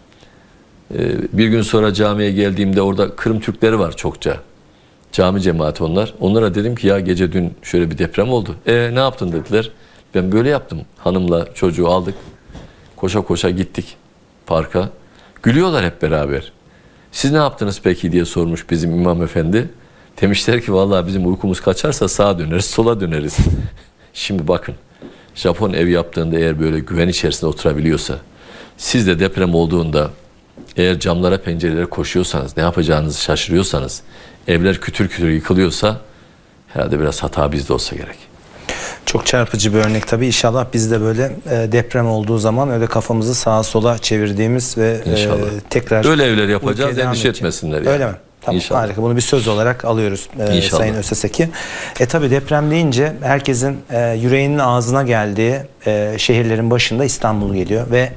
[SPEAKER 2] Bir gün sonra camiye geldiğimde orada Kırım Türkleri var çokça. Cami cemaati onlar. Onlara dedim ki ya gece dün şöyle bir deprem oldu. Ne yaptın dediler. Ben böyle yaptım. Hanımla çocuğu aldık. Koşa koşa gittik parka. Gülüyorlar hep beraber. Siz ne yaptınız peki diye sormuş bizim imam efendi. Demişler ki vallahi bizim uykumuz kaçarsa sağa döneriz, sola döneriz. Şimdi bakın, Japon ev yaptığında eğer böyle güven içerisinde oturabiliyorsa, siz de deprem olduğunda eğer camlara pencerelere koşuyorsanız, ne yapacağınızı şaşırıyorsanız, evler kütür kütür yıkılıyorsa herhalde biraz hata bizde olsa gerek.
[SPEAKER 1] Çok çarpıcı bir örnek tabii. İnşallah biz de böyle deprem olduğu zaman öyle kafamızı sağa sola çevirdiğimiz ve tekrar
[SPEAKER 2] öyle evler yapacağız, endişe etmesinler. Yani.
[SPEAKER 1] Öyle mi? Tamam,
[SPEAKER 2] İnşallah.
[SPEAKER 1] Harika. Bunu bir söz olarak alıyoruz Sayın Özseseki. Tabii deprem deyince herkesin yüreğinin ağzına geldiği şehirlerin başında İstanbul geliyor ve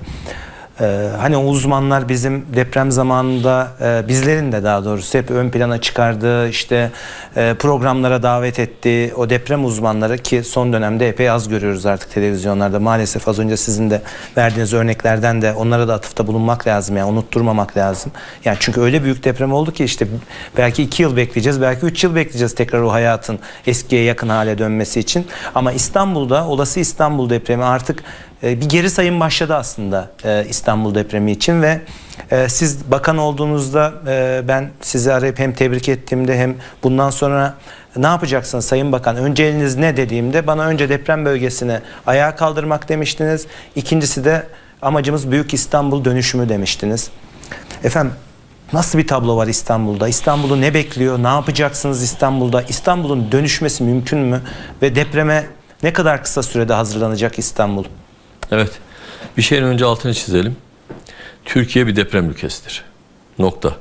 [SPEAKER 1] hani o uzmanlar bizim deprem zamanında bizlerin de daha doğrusu hep ön plana çıkardığı işte programlara davet ettiği o deprem uzmanları ki son dönemde epey az görüyoruz artık televizyonlarda. Maalesef az önce sizin de verdiğiniz örneklerden de onlara da atıfta bulunmak lazım, yani unutturmamak lazım. Yani çünkü öyle büyük deprem oldu ki işte belki 2 yıl bekleyeceğiz, belki 3 yıl bekleyeceğiz tekrar o hayatın eskiye yakın hale dönmesi için. Ama İstanbul'da olası İstanbul depremi artık bir geri sayım başladı aslında İstanbul depremi için ve siz bakan olduğunuzda ben sizi arayıp hem tebrik ettiğimde hem bundan sonra ne yapacaksınız Sayın Bakan, önceliğiniz ne dediğimde bana önce deprem bölgesini ayağa kaldırmak demiştiniz. İkincisi de amacımız Büyük İstanbul dönüşümü demiştiniz. Efendim nasıl bir tablo var İstanbul'da? İstanbul'u ne bekliyor? Ne yapacaksınız İstanbul'da? İstanbul'un dönüşmesi mümkün mü? Ve depreme ne kadar kısa sürede hazırlanacak İstanbul?
[SPEAKER 2] Evet. Bir şeyin önce altını çizelim. Türkiye bir deprem ülkesidir. Nokta.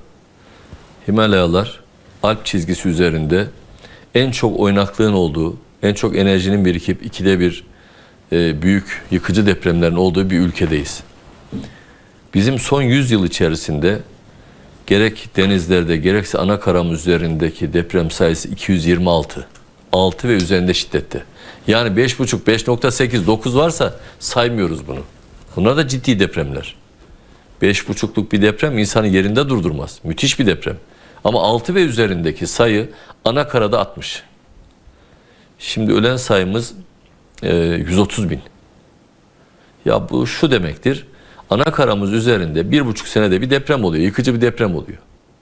[SPEAKER 2] Himalayalar Alp çizgisi üzerinde en çok oynaklığın olduğu, en çok enerjinin birikip 2'de 1 büyük yıkıcı depremlerin olduğu bir ülkedeyiz. Bizim son 100 yıl içerisinde gerek denizlerde gerekse ana karamız üzerindeki deprem sayısı 226. 6 ve üzerinde şiddette. Yani 5,5, 5,8, 9 varsa saymıyoruz bunu. Bunlar da ciddi depremler. 5,5'luk bir deprem insanı yerinde durdurmaz. Müthiş bir deprem. Ama 6 ve üzerindeki sayı ana karada 60. Şimdi ölen sayımız 130 bin. Ya bu şu demektir. Ana karamız üzerinde 1,5 senede bir deprem oluyor. Yıkıcı bir deprem oluyor.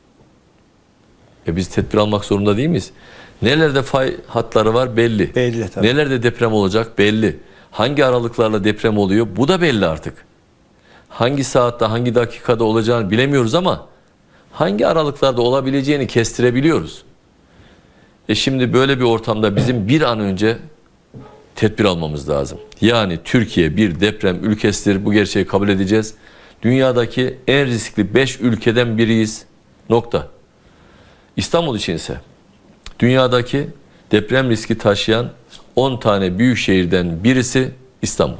[SPEAKER 2] Biz tedbir almak zorunda değil miyiz? Nelerde fay hatları var belli.
[SPEAKER 1] Belli tabii.
[SPEAKER 2] Nelerde deprem olacak belli. Hangi aralıklarla deprem oluyor bu da belli artık. Hangi saatte hangi dakikada olacağını bilemiyoruz ama hangi aralıklarda olabileceğini kestirebiliyoruz. Şimdi böyle bir ortamda bizim bir an önce tedbir almamız lazım. Yani Türkiye bir deprem ülkesidir. Bu gerçeği kabul edeceğiz. Dünyadaki en riskli 5 ülkeden biriyiz. Nokta. İstanbul için ise dünyadaki deprem riski taşıyan 10 tane büyük şehirden birisi İstanbul.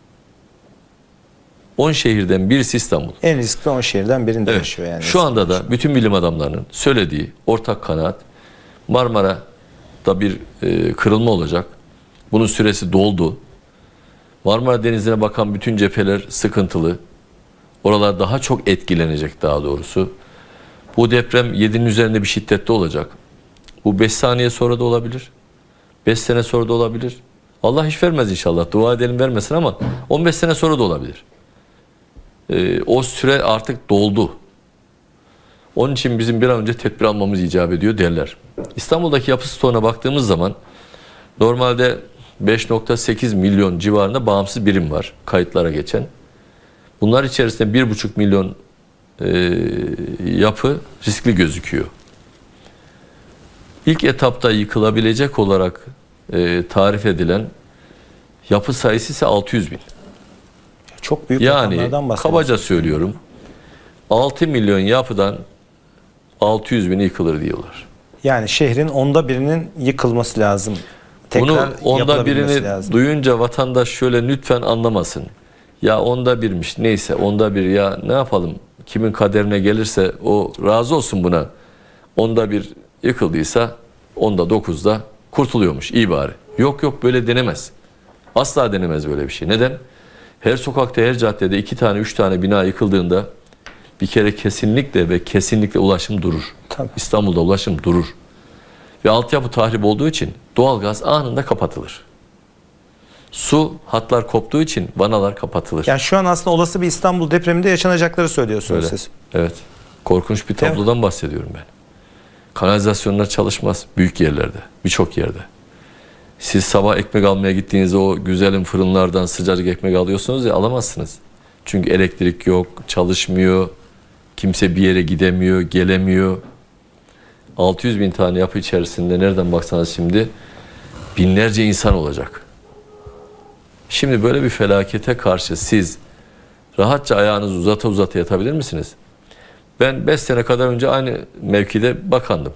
[SPEAKER 2] 10 şehirden birisi İstanbul.
[SPEAKER 1] En riskli 10 şehirden birinde
[SPEAKER 2] Evet.
[SPEAKER 1] yaşıyor yani.
[SPEAKER 2] Şu anda da bütün bilim adamlarının söylediği ortak kanaat, Marmara'da bir kırılma olacak. Bunun süresi doldu. Marmara Denizi'ne bakan bütün cepheler sıkıntılı. Oralar daha çok etkilenecek daha doğrusu. Bu deprem 7'nin üzerinde bir şiddette olacak. Bu 5 saniye sonra da olabilir. 5 sene sonra da olabilir. Allah hiç vermez inşallah. Dua edelim vermesin ama 15 sene sonra da olabilir. O süre artık doldu. Onun için bizim bir an önce tedbir almamız icap ediyor derler. İstanbul'daki yapı stoğuna baktığımız zaman normalde 5,8 milyon civarında bağımsız birim var kayıtlara geçen. Bunlar içerisinde 1,5 milyon yapı riskli gözüküyor. İlk etapta yıkılabilecek olarak tarif edilen yapı sayısı ise 600 bin.
[SPEAKER 1] Çok büyük
[SPEAKER 2] Yani
[SPEAKER 1] rakamlardan bahsediyoruz.
[SPEAKER 2] kabaca söylüyorum 6 milyon yapıdan 600 bini yıkılır diyorlar.
[SPEAKER 1] Yani şehrin onda birinin yıkılması lazım. Tekrar
[SPEAKER 2] Bunu onda
[SPEAKER 1] yapılabilmesi
[SPEAKER 2] birini
[SPEAKER 1] lazım.
[SPEAKER 2] duyunca vatandaş şöyle lütfen anlamasın. Ya onda birmiş neyse onda bir ya ne yapalım kimin kaderine gelirse o razı olsun buna. Onda bir yıkıldıysa onda 9'da kurtuluyormuş iyi bari. Yok böyle denemez. Asla denemez böyle bir şey. Neden? Her sokakta her caddede 2 tane 3 tane bina yıkıldığında bir kere kesinlikle ulaşım durur.
[SPEAKER 1] Tabii.
[SPEAKER 2] İstanbul'da ulaşım durur. Ve altyapı tahrip olduğu için doğalgaz anında kapatılır. Su hatlar koptuğu için vanalar kapatılır.
[SPEAKER 1] Yani şu an aslında olası bir İstanbul depreminde yaşanacakları söylüyorsunuz
[SPEAKER 2] Öyle.
[SPEAKER 1] siz.
[SPEAKER 2] Evet. Korkunç bir
[SPEAKER 1] Değil mi?
[SPEAKER 2] tablodan bahsediyorum ben. Kanalizasyonlar çalışmaz büyük yerlerde, birçok yerde. Siz sabah ekmek almaya gittiğinizde o güzelim fırınlardan sıcacık ekmek alıyorsunuz ya alamazsınız. Çünkü elektrik yok, çalışmıyor, kimse bir yere gidemiyor, gelemiyor. 600 bin tane yapı içerisinde nereden baksanız şimdi binlerce insan olacak. Şimdi böyle bir felakete karşı siz rahatça ayağınızı uzata yatabilir misiniz? Ben 5 sene kadar önce aynı mevkide bakandım.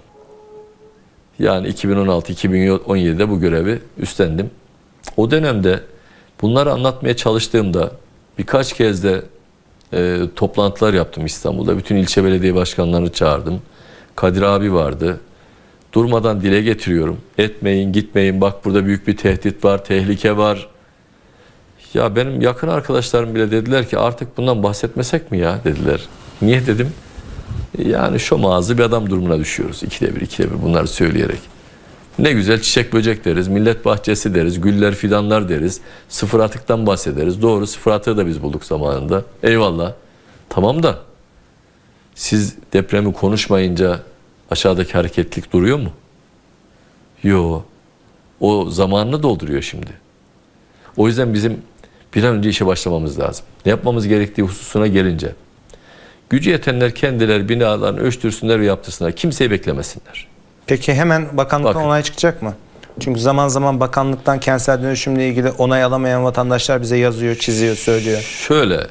[SPEAKER 2] Yani 2016-2017'de bu görevi üstlendim. O dönemde bunları anlatmaya çalıştığımda birkaç kez de toplantılar yaptım İstanbul'da. Bütün ilçe belediye başkanlarını çağırdım. Kadir abi vardı. Durmadan dile getiriyorum. Etmeyin, gitmeyin. Bak burada büyük bir tehdit var, tehlike var. Ya benim yakın arkadaşlarım bile dediler ki artık bundan bahsetmesek mi ya dediler. Niye dedim? Yani şom ağzı bir adam durumuna düşüyoruz. İkide bir bunları söyleyerek. Ne güzel çiçek böcek deriz, millet bahçesi deriz, güller fidanlar deriz. Sıfır atıktan bahsederiz. Doğru sıfır atığı da biz bulduk zamanında. Eyvallah. Tamam da siz depremi konuşmayınca aşağıdaki hareketlilik duruyor mu? Yo. O zamanını dolduruyor şimdi. O yüzden bizim bir an önce işe başlamamız lazım. Ne yapmamız gerektiği hususuna gelince. Gücü yetenler kendileri binalarını ölçtürsünler ve yaptırsınlar. Kimseyi beklemesinler.
[SPEAKER 1] Peki hemen bakanlıktan
[SPEAKER 2] Bakın.
[SPEAKER 1] onay çıkacak mı? Çünkü zaman zaman bakanlıktan kentsel dönüşümle ilgili onay alamayan vatandaşlar bize yazıyor, çiziyor, söylüyor.
[SPEAKER 2] Şöyle,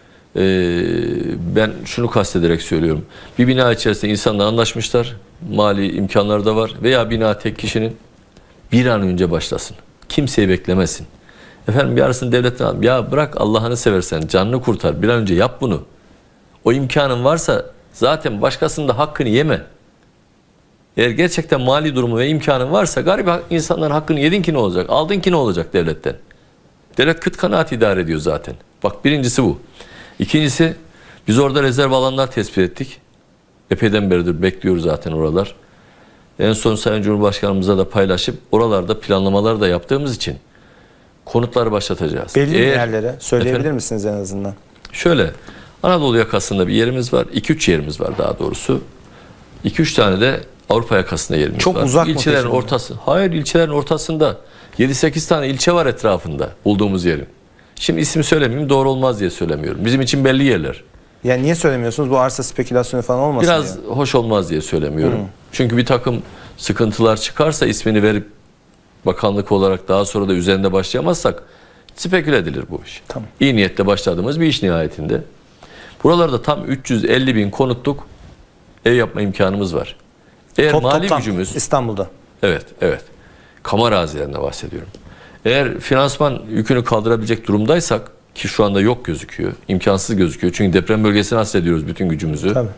[SPEAKER 2] ben şunu kastederek söylüyorum. Bir bina içerisinde insanlar anlaşmışlar, mali imkanları da var veya bina tek kişinin bir an önce başlasın. Kimseyi beklemesin. Efendim yarısını devletten al. Ya bırak Allah'ını seversen canını kurtar. Bir an önce yap bunu. O imkanın varsa zaten başkasının da hakkını yeme. Eğer gerçekten mali durumu ve imkanın varsa garip insanların hakkını yedin ki ne olacak? Aldın ki ne olacak devletten? Devlet kıt kanaat idare ediyor zaten. Bak birincisi bu. İkincisi biz orada rezerv alanlar tespit ettik. Epeyden beridir bekliyoruz zaten oralar. En son Sayın Cumhurbaşkanımıza da paylaşıp oralarda planlamalar da yaptığımız için konutları başlatacağız.
[SPEAKER 1] Belli yerlere söyleyebilir
[SPEAKER 2] Efendim?
[SPEAKER 1] misiniz en azından?
[SPEAKER 2] Şöyle Anadolu yakasında bir yerimiz var. 2-3 yerimiz var daha doğrusu. 2-3 tane de Avrupa yakasında yerimiz var.
[SPEAKER 1] Çok uzak mı
[SPEAKER 2] İlçelerin
[SPEAKER 1] peki?
[SPEAKER 2] ortası. Hayır ilçelerin ortasında. 7-8 tane ilçe var etrafında bulduğumuz yerin. Şimdi isim söylemeyeyim doğru olmaz diye söylemiyorum. Bizim için belli yerler.
[SPEAKER 1] Yani niye söylemiyorsunuz? Bu arsa spekülasyonu falan olmasın
[SPEAKER 2] Biraz
[SPEAKER 1] diye.
[SPEAKER 2] hoş olmaz diye söylemiyorum. Çünkü bir takım sıkıntılar çıkarsa ismini verip bakanlık olarak daha sonra da üzerinde başlayamazsak speküle edilir bu iş.
[SPEAKER 1] Tamam.
[SPEAKER 2] İyi niyetle başladığımız bir iş nihayetinde. Buralarda tam 350 bin konutluk ev yapma imkanımız var. Eğer mali
[SPEAKER 1] Toplam
[SPEAKER 2] gücümüz...
[SPEAKER 1] İstanbul'da.
[SPEAKER 2] Evet, evet. Kamu arazilerinde bahsediyorum. Eğer finansman yükünü kaldırabilecek durumdaysak, ki şu anda yok gözüküyor, imkansız gözüküyor. Çünkü deprem bölgesine hasrediyoruz bütün gücümüzü.
[SPEAKER 1] Tabii.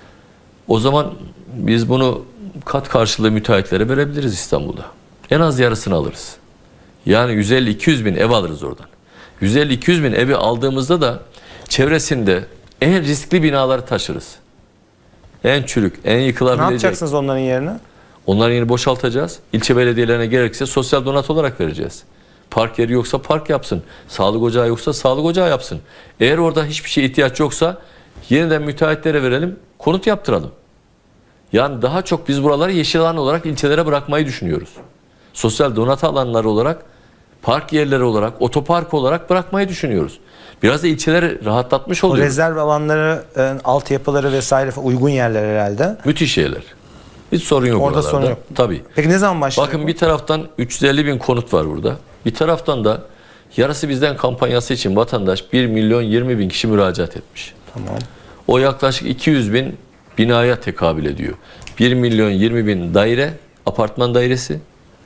[SPEAKER 2] O zaman biz bunu kat karşılığı müteahhitlere verebiliriz İstanbul'da. En az yarısını alırız. Yani 150-200 bin ev alırız oradan. 150-200 bin evi aldığımızda da çevresinde en riskli binaları taşırız. En çürük, en yıkılabilecek.
[SPEAKER 1] Ne yapacaksınız onların yerine?
[SPEAKER 2] Onların yerini boşaltacağız. İlçe belediyelerine gerekirse sosyal donat olarak vereceğiz. Park yeri yoksa park yapsın. Sağlık ocağı yoksa sağlık ocağı yapsın. Eğer orada hiçbir şeye ihtiyaç yoksa yeniden müteahhitlere verelim, konut yaptıralım. Yani daha çok biz buraları yeşil alan olarak ilçelere bırakmayı düşünüyoruz. Sosyal donat alanları olarak, park yerleri olarak, otopark olarak bırakmayı düşünüyoruz. Biraz da ilçeleri rahatlatmış
[SPEAKER 1] O
[SPEAKER 2] oluyoruz.
[SPEAKER 1] rezerv alanları, altyapıları vesaire uygun yerler herhalde.
[SPEAKER 2] Müthiş şeyler. Hiç sorun yok
[SPEAKER 1] Orada
[SPEAKER 2] oralarda.
[SPEAKER 1] sorun yok.
[SPEAKER 2] Tabii.
[SPEAKER 1] Peki ne zaman başlayacak?
[SPEAKER 2] Bakın bir taraftan 350 bin konut var burada. Bir taraftan da yarısı bizden kampanyası için vatandaş 1 milyon 20 bin kişi müracaat etmiş.
[SPEAKER 1] Tamam.
[SPEAKER 2] O yaklaşık 200 bin binaya tekabül ediyor. 1 milyon 20 bin daire, apartman dairesi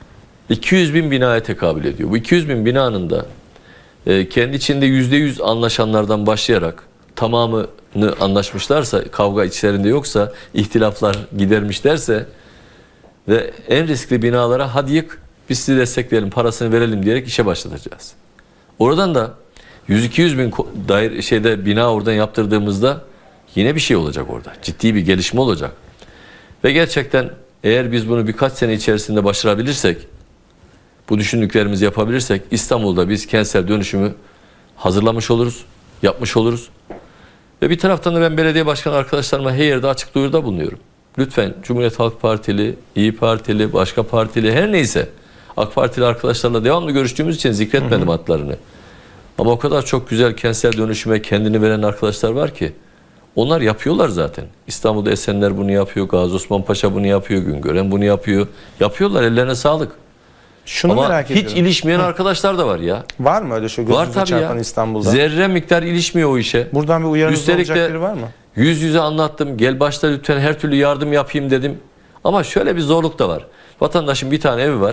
[SPEAKER 2] 200 bin binaya tekabül ediyor. Bu 200 bin binanın da kendi içinde %100 anlaşanlardan başlayarak tamamını anlaşmışlarsa, kavga içlerinde yoksa, ihtilaflar gidermişlerse ve en riskli binalara hadi yık, biz sizi destekleyelim, parasını verelim diyerek işe başlatacağız. Oradan da 100-200 bin daire, bina oradan yaptırdığımızda yine bir şey olacak orada. Ciddi bir gelişme olacak. Ve gerçekten eğer biz bunu birkaç sene içerisinde başarabilirsek, bu düşündüklerimizi yapabilirsek İstanbul'da biz kentsel dönüşümü hazırlamış oluruz, yapmış oluruz. Ve bir taraftan da ben belediye başkanı arkadaşlarıma her yerde açık duyuruda bulunuyorum. Lütfen Cumhuriyet Halk Partili, İYİ Partili, başka partili her neyse AK Partili arkadaşlarla devamlı görüştüğümüz için zikretmedim adlarını. Ama o kadar çok güzel kentsel dönüşüme kendini veren arkadaşlar var ki onlar yapıyorlar zaten. İstanbul'da Esenler bunu yapıyor, Gazi Osman Paşa bunu yapıyor, Güngören bunu yapıyor. Yapıyorlar, ellerine sağlık.
[SPEAKER 1] Şunu
[SPEAKER 2] Ama
[SPEAKER 1] merak ediyorum.
[SPEAKER 2] hiç ilişmeyen arkadaşlar da var ya.
[SPEAKER 1] Var mı öyle şu
[SPEAKER 2] Var
[SPEAKER 1] gözünüze
[SPEAKER 2] tabii
[SPEAKER 1] çarpan
[SPEAKER 2] ya.
[SPEAKER 1] İstanbul'da?
[SPEAKER 2] Zerre miktar ilişmiyor o işe.
[SPEAKER 1] Buradan bir uyarınız
[SPEAKER 2] Üstelik
[SPEAKER 1] olacak
[SPEAKER 2] de
[SPEAKER 1] biri var mı?
[SPEAKER 2] yüz yüze anlattım. Gel başta lütfen her türlü yardım yapayım dedim. Ama şöyle bir zorluk da var. Vatandaşın bir tane evi var.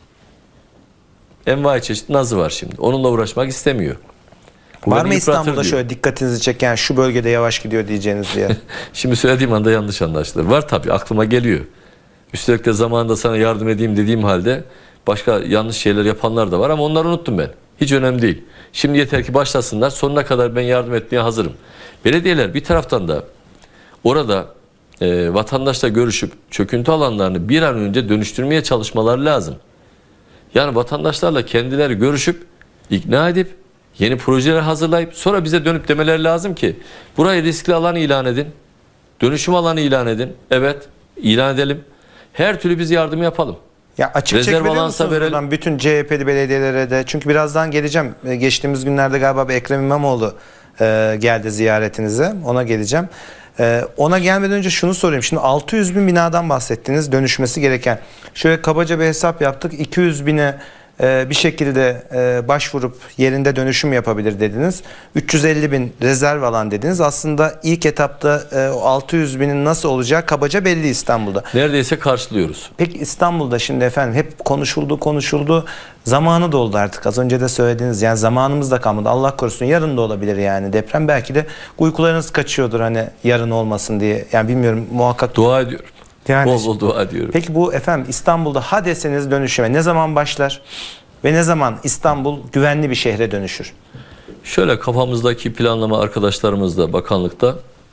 [SPEAKER 2] Envai çeşit nazı var şimdi. Onunla uğraşmak istemiyor. Bu
[SPEAKER 1] Var
[SPEAKER 2] beni
[SPEAKER 1] mı
[SPEAKER 2] yıpratır
[SPEAKER 1] İstanbul'da
[SPEAKER 2] diyor.
[SPEAKER 1] şöyle dikkatinizi çeken şu bölgede yavaş gidiyor diyeceğiniz bir yer?
[SPEAKER 2] Şimdi söylediğim anda yanlış anlaşılır. Var tabii, aklıma geliyor. Üstelik de zamanında sana yardım edeyim dediğim halde başka yanlış şeyler yapanlar da var ama onları unuttum ben. Hiç önemli değil. Şimdi yeter ki başlasınlar. Sonuna kadar ben yardım etmeye hazırım. Belediyeler bir taraftan da orada vatandaşla görüşüp çöküntü alanlarını bir an önce dönüştürmeye çalışmaları lazım. Yani vatandaşlarla kendileri görüşüp ikna edip yeni projeler hazırlayıp sonra bize dönüp demeleri lazım ki burayı riskli alan ilan edin. Dönüşüm alanı ilan edin. Evet, ilan edelim. Her türlü biz yardım yapalım.
[SPEAKER 1] Ya açık çek
[SPEAKER 2] Rezerv
[SPEAKER 1] veriyor
[SPEAKER 2] alansa
[SPEAKER 1] musunuz
[SPEAKER 2] verelim.
[SPEAKER 1] buradan bütün CHP'li belediyelere de? Çünkü birazdan geleceğim. Geçtiğimiz günlerde galiba bir Ekrem İmamoğlu geldi ziyaretinize. Ona geleceğim. Ona gelmeden önce şunu sorayım. Şimdi 600 bin binadan bahsettiniz dönüşmesi gereken. Şöyle kabaca bir hesap yaptık. 200 bine bir şekilde başvurup yerinde dönüşüm yapabilir dediniz. 350 bin rezerv alan dediniz. Aslında ilk etapta 600 binin nasıl olacağı kabaca belli İstanbul'da.
[SPEAKER 2] Neredeyse karşılıyoruz.
[SPEAKER 1] Peki İstanbul'da şimdi efendim hep konuşuldu. Zamanı doldu artık. Az önce de söylediniz. Yani zamanımız da kalmadı. Allah korusun yarın da olabilir yani deprem. Belki de uykularınız kaçıyordur hani yarın olmasın diye. Yani bilmiyorum muhakkak.
[SPEAKER 2] Dua ediyorum.
[SPEAKER 1] Yani,
[SPEAKER 2] bol bol dua ediyorum.
[SPEAKER 1] Peki bu efendim İstanbul'da ha deseniz dönüşüme ne zaman başlar? Ve ne zaman İstanbul güvenli bir şehre dönüşür?
[SPEAKER 2] Şöyle kafamızdaki planlama arkadaşlarımızla bakanlıkta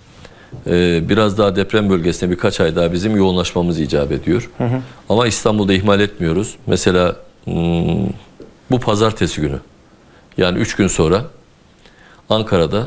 [SPEAKER 2] biraz daha deprem bölgesine birkaç ay daha bizim yoğunlaşmamız icap ediyor. Ama İstanbul'da ihmal etmiyoruz. Mesela bu pazartesi günü yani 3 gün sonra Ankara'da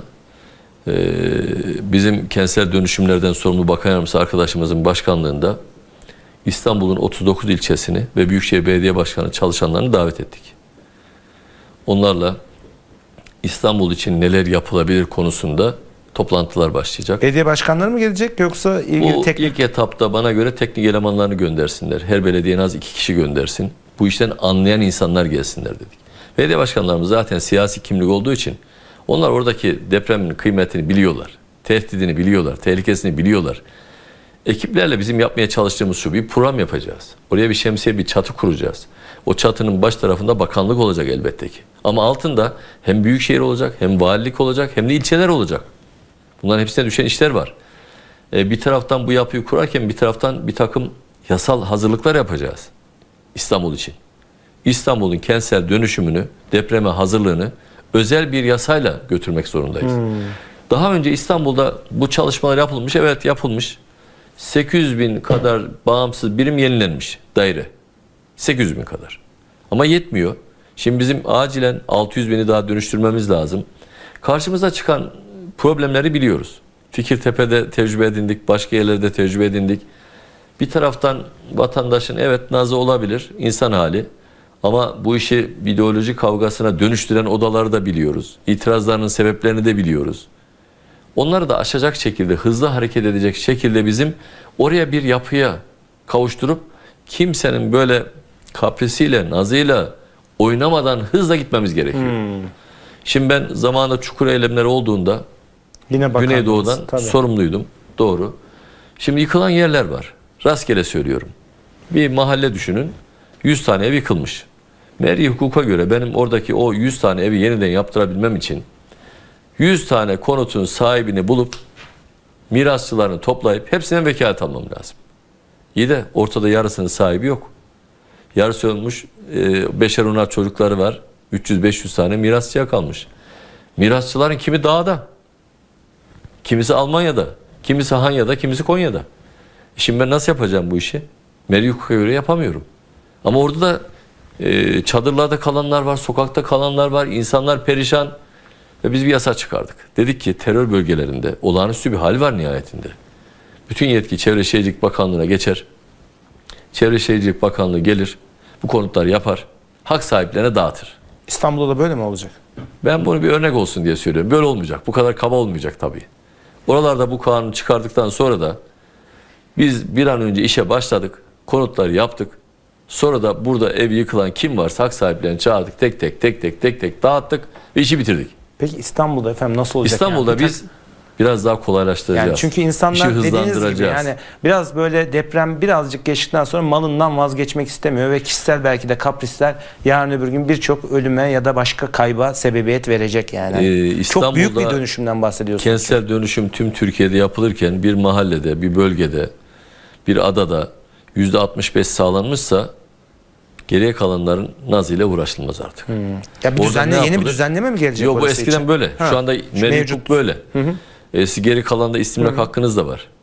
[SPEAKER 2] bizim kentsel dönüşümlerden sorumlu bakan yardımcısı arkadaşımızın başkanlığında İstanbul'un 39 ilçesini ve Büyükşehir Belediye Başkanı çalışanlarını davet ettik. Onlarla İstanbul için neler yapılabilir konusunda toplantılar başlayacak.
[SPEAKER 1] Belediye başkanları mı gelecek yoksa ilgili
[SPEAKER 2] Bu
[SPEAKER 1] teknik?
[SPEAKER 2] ilk etapta bana göre teknik elemanlarını göndersinler. Her belediye en az 2 kişi göndersin. Bu işten anlayan insanlar gelsinler dedik. Belediye başkanlarımız zaten siyasi kimlik olduğu için onlar oradaki depremin kıymetini biliyorlar. Tehdidini biliyorlar, tehlikesini biliyorlar. Ekiplerle bizim yapmaya çalıştığımız şu: bir program yapacağız. Oraya bir şemsiye, bir çatı kuracağız. O çatının baş tarafında bakanlık olacak elbette ki. Ama altında hem büyükşehir olacak, hem valilik olacak, hem de ilçeler olacak. Bunların hepsine düşen işler var. Bir taraftan bu yapıyı kurarken bir taraftan bir takım yasal hazırlıklar yapacağız İstanbul için. İstanbul'un kentsel dönüşümünü, depreme hazırlığını özel bir yasayla götürmek zorundayız. Daha önce İstanbul'da bu çalışmalar yapılmış. Evet, yapılmış. 800 bin kadar bağımsız birim yenilenmiş daire. 800 bin kadar. Ama yetmiyor. Şimdi bizim acilen 600 bini daha dönüştürmemiz lazım. Karşımıza çıkan problemleri biliyoruz. Fikirtepe'de tecrübe edindik, başka yerlerde tecrübe edindik. Bir taraftan vatandaşın evet nazı olabilir, insan hali. Ama bu işi ideoloji kavgasına dönüştüren odaları da biliyoruz. İtirazlarının sebeplerini de biliyoruz. Onları da aşacak şekilde, hızlı hareket edecek şekilde bizim oraya bir yapıya kavuşturup kimsenin böyle kaprisiyle, nazıyla oynamadan hızla gitmemiz gerekiyor. Şimdi ben zamanında çukur eylemleri olduğunda
[SPEAKER 1] Yine
[SPEAKER 2] Güneydoğu'dan
[SPEAKER 1] tabii
[SPEAKER 2] sorumluydum. Doğru. Şimdi yıkılan yerler var. Rastgele söylüyorum. Bir mahalle düşünün. 100 tane ev yıkılmış. Meri hukuka göre benim oradaki o 100 tane evi yeniden yaptırabilmem için 100 tane konutun sahibini bulup mirasçılarını toplayıp hepsinden vekalet almam lazım. İyi de ortada yarısının sahibi yok. Yarısı ölmüş, 5'er 10'ar çocukları var. 300-500 tane mirasçıya kalmış. Mirasçıların kimi dağda, kimisi Almanya'da, kimisi Hanya'da, kimisi Konya'da. Şimdi ben nasıl yapacağım bu işi? Meri hukuka göre yapamıyorum. Ama orada da çadırlarda kalanlar var, sokakta kalanlar var, insanlar perişan. Ve biz bir yasa çıkardık. Dedik ki terör bölgelerinde olağanüstü bir hal var nihayetinde. Bütün yetki Çevre Şehircilik Bakanlığı'na geçer. Çevre Şehircilik Bakanlığı gelir, bu konutları yapar, hak sahiplerine dağıtır.
[SPEAKER 1] İstanbul'da da böyle mi olacak?
[SPEAKER 2] Ben bunu bir örnek olsun diye söylüyorum. Böyle olmayacak, bu kadar kaba olmayacak tabii. Oralarda bu kanunu çıkardıktan sonra da biz bir an önce işe başladık, konutları yaptık. Sonra da burada ev yıkılan kim varsa hak sahiplerini çağırdık, tek tek dağıttık ve işi bitirdik.
[SPEAKER 1] Peki İstanbul'da efendim nasıl olacak?
[SPEAKER 2] İstanbul'da
[SPEAKER 1] yani?
[SPEAKER 2] biz biraz daha kolaylaştıracağız.
[SPEAKER 1] Yani çünkü insanlar
[SPEAKER 2] İşi
[SPEAKER 1] dediğiniz gibi yani biraz böyle deprem birazcık geçtikten sonra malından vazgeçmek istemiyor ve kişisel belki de kaprisler yarın öbür gün birçok ölüme ya da başka kayba sebebiyet verecek yani. Çok büyük bir dönüşümden bahsediyorsunuz.
[SPEAKER 2] Kentsel dönüşüm tüm Türkiye'de yapılırken bir mahallede, bir bölgede, bir adada %65 sağlanmışsa geriye kalanların nazıyla uğraşılmaz artık.
[SPEAKER 1] Ya yeni bir düzenleme mi gelecek?
[SPEAKER 2] Yok, bu eskiden
[SPEAKER 1] için?
[SPEAKER 2] böyle. Şu anda mevcut böyle. Geri kalanında istimlak hakkınız da var.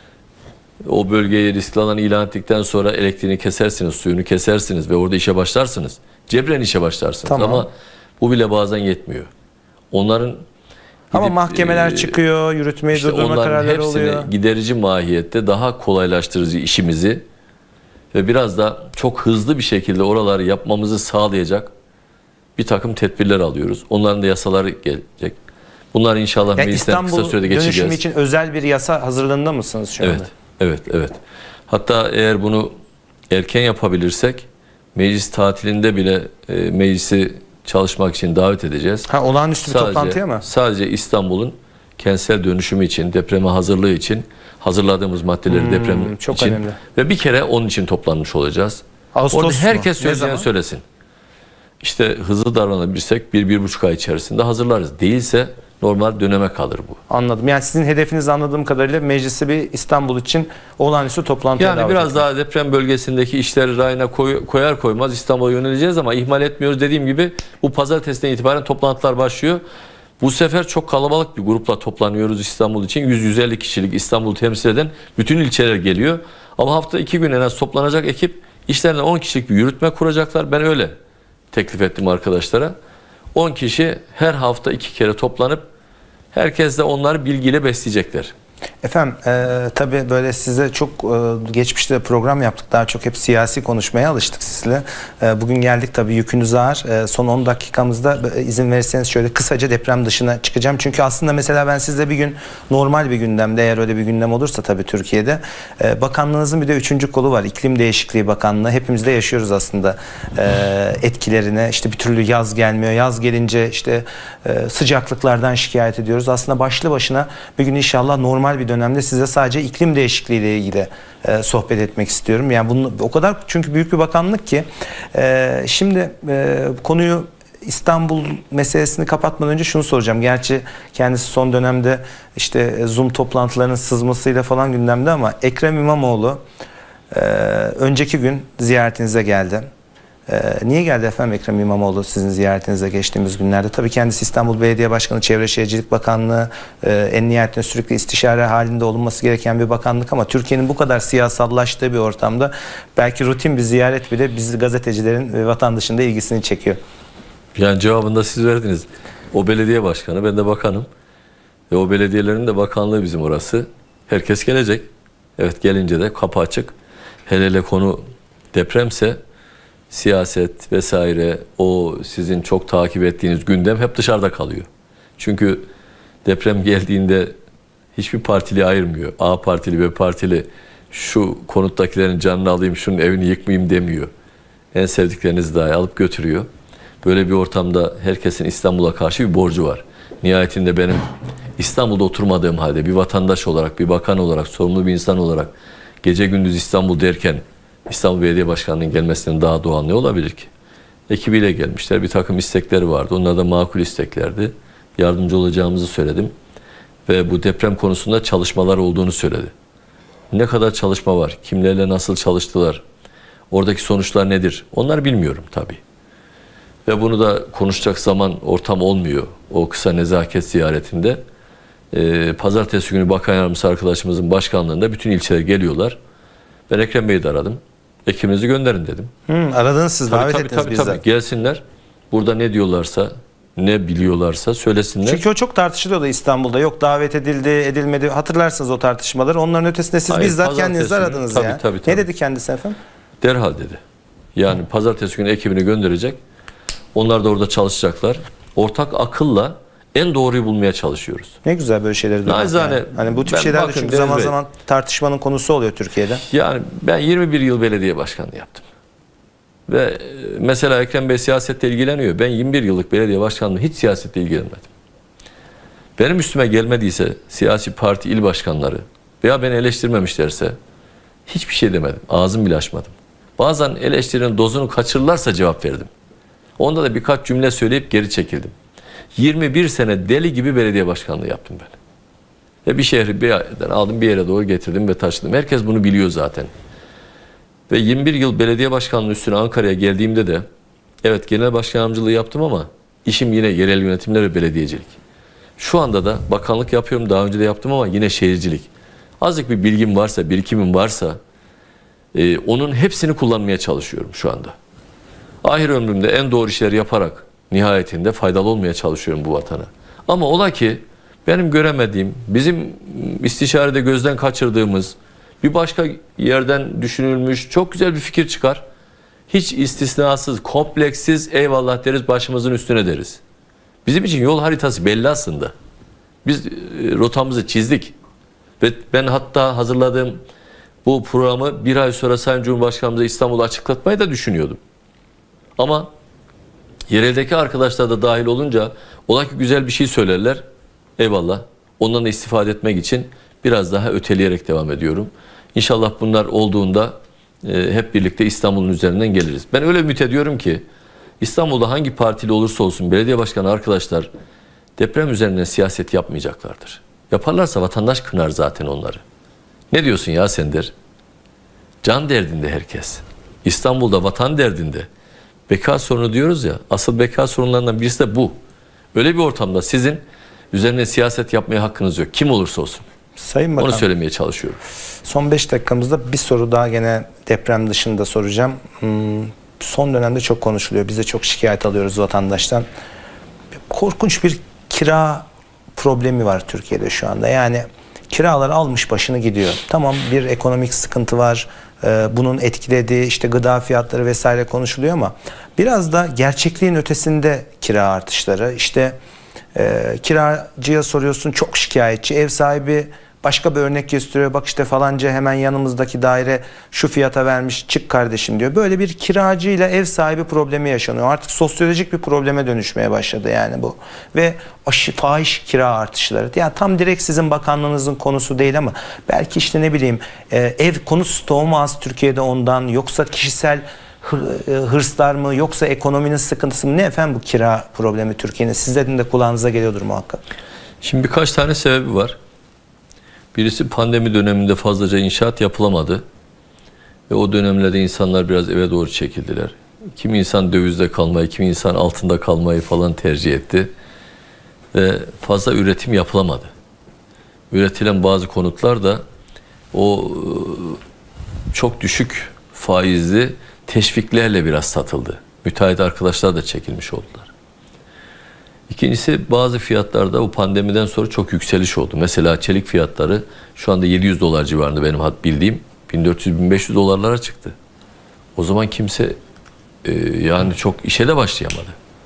[SPEAKER 2] O bölgeyi riskli alan ilan ettikten sonra elektriğini kesersiniz, suyunu kesersiniz ve orada işe başlarsınız. Cebren işe başlarsınız.
[SPEAKER 1] Tamam.
[SPEAKER 2] Ama bu bile bazen yetmiyor. Onların
[SPEAKER 1] ama mahkemeler çıkıyor, yürütmeyi
[SPEAKER 2] işte
[SPEAKER 1] durdurma kararları oluyor.
[SPEAKER 2] Onların hepsini giderici mahiyette daha kolaylaştırıcı işimizi ve biraz da çok hızlı bir şekilde oraları yapmamızı sağlayacak bir takım tedbirler alıyoruz. Onların da yasaları gelecek. Bunlar inşallah meclisten kısa sürede geçeceğiz.
[SPEAKER 1] İstanbul dönüşümü için özel bir yasa hazırlığında mısınız şu anda?
[SPEAKER 2] Evet. Hatta eğer bunu erken yapabilirsek meclis tatilinde bile meclisi çalışmak için davet edeceğiz.
[SPEAKER 1] Olağanüstü bir toplantıya mı?
[SPEAKER 2] Sadece İstanbul'un kentsel dönüşümü için, depreme hazırlığı için hazırladığımız maddeleri deprem
[SPEAKER 1] çok
[SPEAKER 2] için
[SPEAKER 1] önemli.
[SPEAKER 2] ve bir kere onun için toplanmış olacağız.
[SPEAKER 1] Ağustos
[SPEAKER 2] orada herkes
[SPEAKER 1] mu?
[SPEAKER 2] söyleyeceğini söylesin. İşte hızlı davranabilirsek 1-1,5 ay içerisinde hazırlarız. Değilse normal döneme kalır bu.
[SPEAKER 1] Anladım. Yani sizin hedefiniz anladığım kadarıyla meclisi bir İstanbul için olağanüstü toplantıya
[SPEAKER 2] yani
[SPEAKER 1] davet
[SPEAKER 2] biraz
[SPEAKER 1] etmek.
[SPEAKER 2] daha deprem bölgesindeki işleri rayına koyar koymaz İstanbul'a yöneleceğiz ama ihmal etmiyoruz. Dediğim gibi bu pazartesinden itibaren toplantılar başlıyor. Bu sefer çok kalabalık bir grupla toplanıyoruz İstanbul için. 100-150 kişilik İstanbul'u temsil eden bütün ilçeler geliyor. Ama hafta 2 gün en az toplanacak ekip işlerine 10 kişilik bir yürütme kuracaklar. Ben öyle teklif ettim arkadaşlara. 10 kişi her hafta 2 kere toplanıp herkes de onları bilgiyle besleyecekler.
[SPEAKER 1] Efendim tabii böyle size çok geçmişte program yaptık. Daha çok hep siyasi konuşmaya alıştık sizle. Bugün geldik tabii yükünüz ağır. Son 10 dakikamızda izin verirseniz şöyle kısaca deprem dışına çıkacağım. Çünkü aslında mesela ben sizle bir gün normal bir gündemde, eğer öyle bir gündem olursa tabii Türkiye'de, bakanlığınızın bir de 3. kolu var. İklim Değişikliği Bakanlığı. Hepimiz de yaşıyoruz aslında etkilerini. İşte bir türlü yaz gelmiyor. Yaz gelince işte sıcaklıklardan şikayet ediyoruz. Aslında başlı başına bir gün inşallah normal bir dönemde size sadece iklim değişikliği ile ilgili sohbet etmek istiyorum. Yani bunu o kadar çünkü büyük bir bakanlık ki şimdi konuyu İstanbul meselesini kapatmadan önce şunu soracağım. Gerçi kendisi son dönemde işte Zoom toplantılarının sızmasıyla falan gündemde ama Ekrem İmamoğlu önceki gün ziyaretinize geldi. Niye geldi efendim Ekrem İmamoğlu sizin ziyaretinize geçtiğimiz günlerde? Tabii kendisi İstanbul Belediye Başkanı, Çevre Şehircilik Bakanlığı, en nihayetinde sürekli istişare halinde olunması gereken bir bakanlık ama Türkiye'nin bu kadar siyasallaştığı bir ortamda belki rutin bir ziyaret bile biz gazetecilerin ve vatandaşın da ilgisini çekiyor.
[SPEAKER 2] Yani cevabını da siz verdiniz. O belediye başkanı, ben de bakanım. Ve o belediyelerin de bakanlığı bizim orası. Herkes gelecek. Evet, gelince de kapı açık. Hele hele konu depremse siyaset vesaire, o sizin çok takip ettiğiniz gündem hep dışarıda kalıyor. Çünkü deprem geldiğinde hiçbir partili ayırmıyor. A partili, B partili şu konuttakilerin canını alayım, şunun evini yıkmayayım demiyor. En sevdiklerinizi dahi alıp götürüyor. Böyle bir ortamda herkesin İstanbul'a karşı bir borcu var. Nihayetinde benim İstanbul'da oturmadığım halde bir vatandaş olarak, bir bakan olarak, sorumlu bir insan olarak gece gündüz İstanbul derken İstanbul Belediye Başkanı'nın gelmesinin daha doğal ne olabilir ki? Ekibiyle gelmişler. Bir takım istekleri vardı. Onlar da makul isteklerdi. Yardımcı olacağımızı söyledim. Ve bu deprem konusunda çalışmalar olduğunu söyledi. Ne kadar çalışma var? Kimlerle nasıl çalıştılar? Oradaki sonuçlar nedir? Onları bilmiyorum tabii. Ve bunu da konuşacak zaman, ortam olmuyor. O kısa nezaket ziyaretinde. Pazartesi günü Bakan Yardımcısı arkadaşımızın başkanlığında bütün ilçeler geliyorlar. Ben Ekrem Bey'i de aradım. Ekibinizi gönderin dedim.
[SPEAKER 1] Aradınız siz, davet ettiniz bizzat.
[SPEAKER 2] Tabii gelsinler. Burada ne diyorlarsa, ne biliyorlarsa söylesinler.
[SPEAKER 1] Çünkü o çok tartışılıyordu İstanbul'da. Yok davet edildi, edilmedi. Hatırlarsınız o tartışmaları. Onların ötesinde siz bizzat kendinizi aradınız ya.
[SPEAKER 2] Tabii.
[SPEAKER 1] Ne dedi kendisi efendim?
[SPEAKER 2] Derhal dedi. Yani pazartesi günü ekibini gönderecek. Onlar da orada çalışacaklar. Ortak akılla en doğruyu bulmaya çalışıyoruz.
[SPEAKER 1] Ne güzel böyle şeyleri duymak. Yani. Hani bu tip şeyler de çünkü zaman zaman tartışmanın konusu oluyor Türkiye'de.
[SPEAKER 2] Yani ben 21 yıl belediye başkanlığı yaptım. Ve mesela Ekrem Bey siyasetle ilgileniyor. Ben 21 yıllık belediye başkanlığı hiç siyasetle ilgilenmedim. Benim üstüme gelmediyse siyasi parti il başkanları veya beni eleştirmemişlerse hiçbir şey demedim. Ağzımı bile açmadım. Bazen eleştirinin dozunu kaçırırlarsa cevap verdim. Onda da birkaç cümle söyleyip geri çekildim. 21 sene deli gibi belediye başkanlığı yaptım ben. Ve bir şehri bir yerden aldım, bir yere doğru getirdim ve taşıdım. Herkes bunu biliyor zaten. Ve 21 yıl belediye başkanlığı üstüne Ankara'ya geldiğimde de evet genel başkan yardımcılığı yaptım ama işim yine yerel yönetimler ve belediyecilik. Şu anda da bakanlık yapıyorum, daha önce de yaptım ama yine şehircilik. Azıcık bir bilgim varsa, birikimim varsa onun hepsini kullanmaya çalışıyorum şu anda. Ahir ömrümde en doğru işleri yaparak nihayetinde faydalı olmaya çalışıyorum bu vatana. Ama ola ki benim göremediğim, bizim istişarede gözden kaçırdığımız, bir başka yerden düşünülmüş çok güzel bir fikir çıkar. Hiç istisnasız, kompleksiz eyvallah deriz, başımızın üstüne deriz. Bizim için yol haritası belli aslında. Biz rotamızı çizdik. Ve ben hatta hazırladığım bu programı bir ay sonra Sayın Cumhurbaşkanımıza İstanbul'da açıklatmayı da düşünüyordum. Ama yereldeki arkadaşlar da dahil olunca ola ki güzel bir şey söylerler. Eyvallah. Ondan da istifade etmek için biraz daha öteleyerek devam ediyorum. İnşallah bunlar olduğunda hep birlikte İstanbul'un üzerinden geliriz. Ben öyle ümit ediyorum ki İstanbul'da hangi partili olursa olsun belediye başkanı arkadaşlar deprem üzerinden siyaset yapmayacaklardır. Yaparlarsa vatandaş kınar zaten onları. Ne diyorsun ya sen der. Can derdinde herkes. İstanbul'da vatan derdinde. Beka sorunu diyoruz ya, asıl beka sorunlarından birisi de bu. Öyle bir ortamda sizin üzerine siyaset yapmaya hakkınız yok. Kim olursa olsun.
[SPEAKER 1] Sayın Bakan,
[SPEAKER 2] onu söylemeye çalışıyorum.
[SPEAKER 1] Son 5 dakikamızda bir soru daha gene deprem dışında soracağım. Son dönemde çok konuşuluyor. Biz de çok şikayet alıyoruz vatandaştan. Korkunç bir kira problemi var Türkiye'de şu anda. Yani kiralar almış başını gidiyor. Tamam, bir ekonomik sıkıntı var. Bunun etkilediği işte gıda fiyatları vesaire konuşuluyor ama biraz da gerçekliğin ötesinde kira artışları. İşte kiracıya soruyorsun, çok şikayetçi. Ev sahibi başka bir örnek gösteriyor. Bak işte falanca hemen yanımızdaki daire şu fiyata vermiş, çık kardeşim diyor. Böyle bir kiracıyla ev sahibi problemi yaşanıyor. Artık sosyolojik bir probleme dönüşmeye başladı yani bu. Ve fahiş kira artışları. Yani tam direkt sizin bakanlığınızın konusu değil ama belki işte ne bileyim ev konu stoğu mu az Türkiye'de ondan, yoksa kişisel hırslar mı, yoksa ekonominin sıkıntısı mı? Ne efendim bu kira problemi Türkiye'nin? Sizlerin de kulağınıza geliyordur muhakkak.
[SPEAKER 2] Şimdi birkaç tane sebebi var. Birisi, pandemi döneminde fazlaca inşaat yapılamadı. Ve o dönemlerde insanlar biraz eve doğru çekildiler. Kimi insan dövizde kalmayı, kimi insan altında kalmayı falan tercih etti. Ve fazla üretim yapılamadı. Üretilen bazı konutlar da o çok düşük faizli teşviklerle biraz satıldı. Müteahhit arkadaşlar da çekilmiş oldular. İkincisi, bazı fiyatlarda bu pandemiden sonra çok yükseliş oldu. Mesela çelik fiyatları şu anda $700 civarında, benim bildiğim 1400-1500 dolarlara çıktı. O zaman kimse yani çok işe de başlayamadı.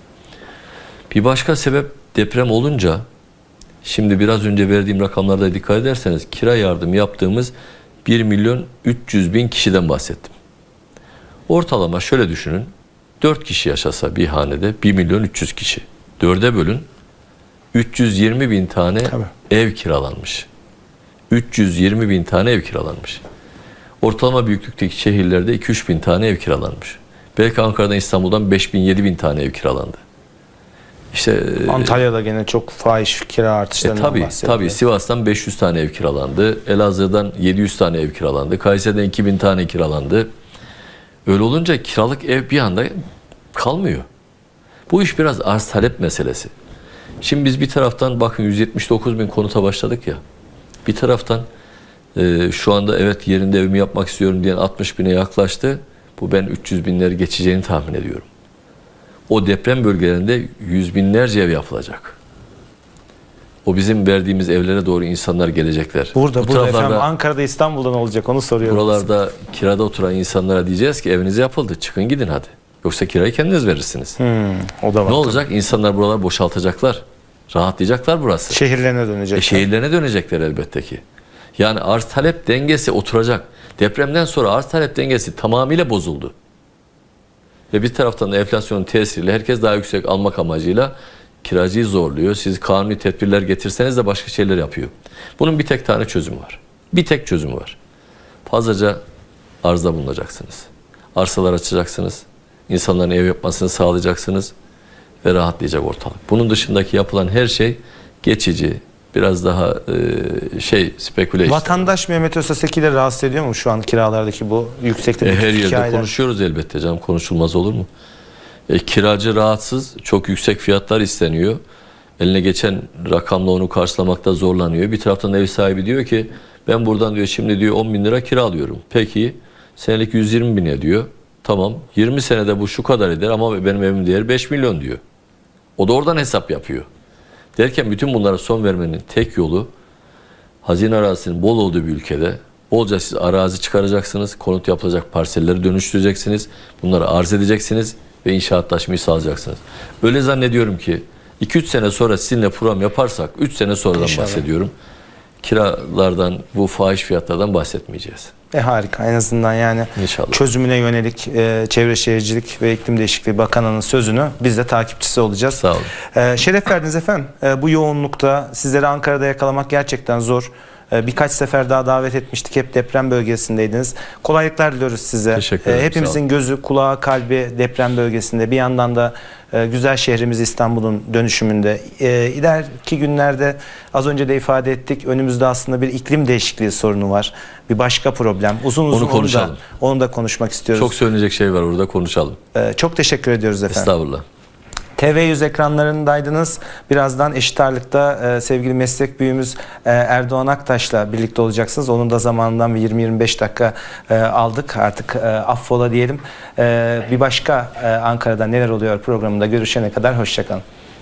[SPEAKER 2] Bir başka sebep, deprem olunca, şimdi biraz önce verdiğim rakamlarda dikkat ederseniz kira yardım yaptığımız 1.300.000 kişiden bahsettim. Ortalama şöyle düşünün, 4 kişi yaşasa bir hanede 1.300.000 kişi. 4'e bölün, 320.000 tane ev kiralanmış. 320.000 tane ev kiralanmış. Ortalama büyüklükteki şehirlerde 2-3 bin tane ev kiralanmış. Belki Ankara'dan, İstanbul'dan 5.000-7.000 tane ev kiralandı. İşte
[SPEAKER 1] Antalya'da gene çok fahiş kira artışlarından bahsediyor.
[SPEAKER 2] Tabii Sivas'tan 500 tane ev kiralandı. Elazığ'dan 700 tane ev kiralandı. Kayseri'den 2.000 tane kiralandı. Öyle olunca kiralık ev bir anda kalmıyor. Bu iş biraz arz talep meselesi. Şimdi biz bir taraftan bakın 179.000 konuta başladık ya. Bir taraftan şu anda evet yerinde evimi yapmak istiyorum diyen 60.000'e yaklaştı. Bu, ben 300.000'leri geçeceğini tahmin ediyorum. O deprem bölgelerinde 100.000'lerce ev yapılacak. O bizim verdiğimiz evlere doğru insanlar gelecekler.
[SPEAKER 1] Burada efendim, Ankara'da, İstanbul'da ne olacak onu soruyorum.
[SPEAKER 2] Buralarda kirada oturan insanlara diyeceğiz ki eviniz yapıldı, çıkın gidin hadi. Yoksa kirayı kendiniz verirsiniz.
[SPEAKER 1] O da var.
[SPEAKER 2] Ne olacak? İnsanlar buraları boşaltacaklar. Rahatlayacaklar burası.
[SPEAKER 1] Şehirlerine dönecekler.
[SPEAKER 2] Şehirlerine dönecekler elbette ki. Yani arz talep dengesi oturacak. Depremden sonra arz talep dengesi tamamıyla bozuldu. Ve bir taraftan da enflasyonun tesiriyle herkes daha yüksek almak amacıyla kiracıyı zorluyor. Siz kanuni tedbirler getirseniz de başka şeyler yapıyor. Bunun bir tek tane çözümü var. Bir tek çözümü var. Fazlaca arzda bulunacaksınız. Arsalar açacaksınız. İnsanların ev yapmasını sağlayacaksınız. Ve rahatlayacak ortalık. Bunun dışındaki yapılan her şey geçici. Biraz daha speküle.
[SPEAKER 1] Vatandaş Mehmet Öztürk ile rahatsız ediyor mu şu an kiralardaki bu yüksekte?
[SPEAKER 2] Her yerde konuşuyoruz elbette canım. Konuşulmaz olur mu? Kiracı rahatsız. Çok yüksek fiyatlar isteniyor. Eline geçen rakamla onu karşılamakta zorlanıyor. Bir taraftan ev sahibi diyor ki ben buradan diyor şimdi diyor 10.000 lira kira alıyorum. Peki senelik 120.000 ediyor. Tamam 20 senede bu şu kadar eder ama benim evimin değeri 5 milyon diyor. O da oradan hesap yapıyor. Derken bütün bunlara son vermenin tek yolu, hazine arazisinin bol olduğu bir ülkede bolca siz arazi çıkaracaksınız, konut yapılacak parselleri dönüştüreceksiniz, bunları arz edeceksiniz ve inşaatlaşmayı sağlayacaksınız. Öyle zannediyorum ki 2-3 sene sonra sizinle program yaparsak, 3 sene sonradan İnşallah bahsediyorum, kiralardan, bu fahiş fiyatlardan bahsetmeyeceğiz.
[SPEAKER 1] Harika. En azından yani İnşallah çözümüne yönelik Çevre Şehircilik ve İklim Değişikliği Bakanı'nın sözünü biz de takipçisi olacağız.
[SPEAKER 2] Sağ olun.
[SPEAKER 1] Şeref verdiniz efendim. Bu yoğunlukta sizleri Ankara'da yakalamak gerçekten zor. Birkaç sefer daha davet etmiştik. Hep deprem bölgesindeydiniz. Kolaylıklar diliyoruz size.
[SPEAKER 2] Teşekkür ederim.
[SPEAKER 1] Hepimizin gözü, kulağı, kalbi deprem bölgesinde. Bir yandan da güzel şehrimiz İstanbul'un dönüşümünde. İleriki günlerde az önce de ifade ettik. Önümüzde aslında bir iklim değişikliği sorunu var. Bir başka problem. Uzun
[SPEAKER 2] onu konuşalım.
[SPEAKER 1] Onu da konuşmak istiyoruz.
[SPEAKER 2] Çok söyleyecek şey var orada, konuşalım.
[SPEAKER 1] Çok teşekkür ediyoruz efendim.
[SPEAKER 2] Estağfurullah.
[SPEAKER 1] TV100 ekranlarındaydınız. Birazdan Eşit Ağırlık'ta sevgili meslek büyüğümüz Erdoğan Aktaş'la birlikte olacaksınız. Onun da zamanından bir 20-25 dakika aldık. Artık affola diyelim. Bir başka Ankara'da neler oluyor programında görüşene kadar hoşça kalın.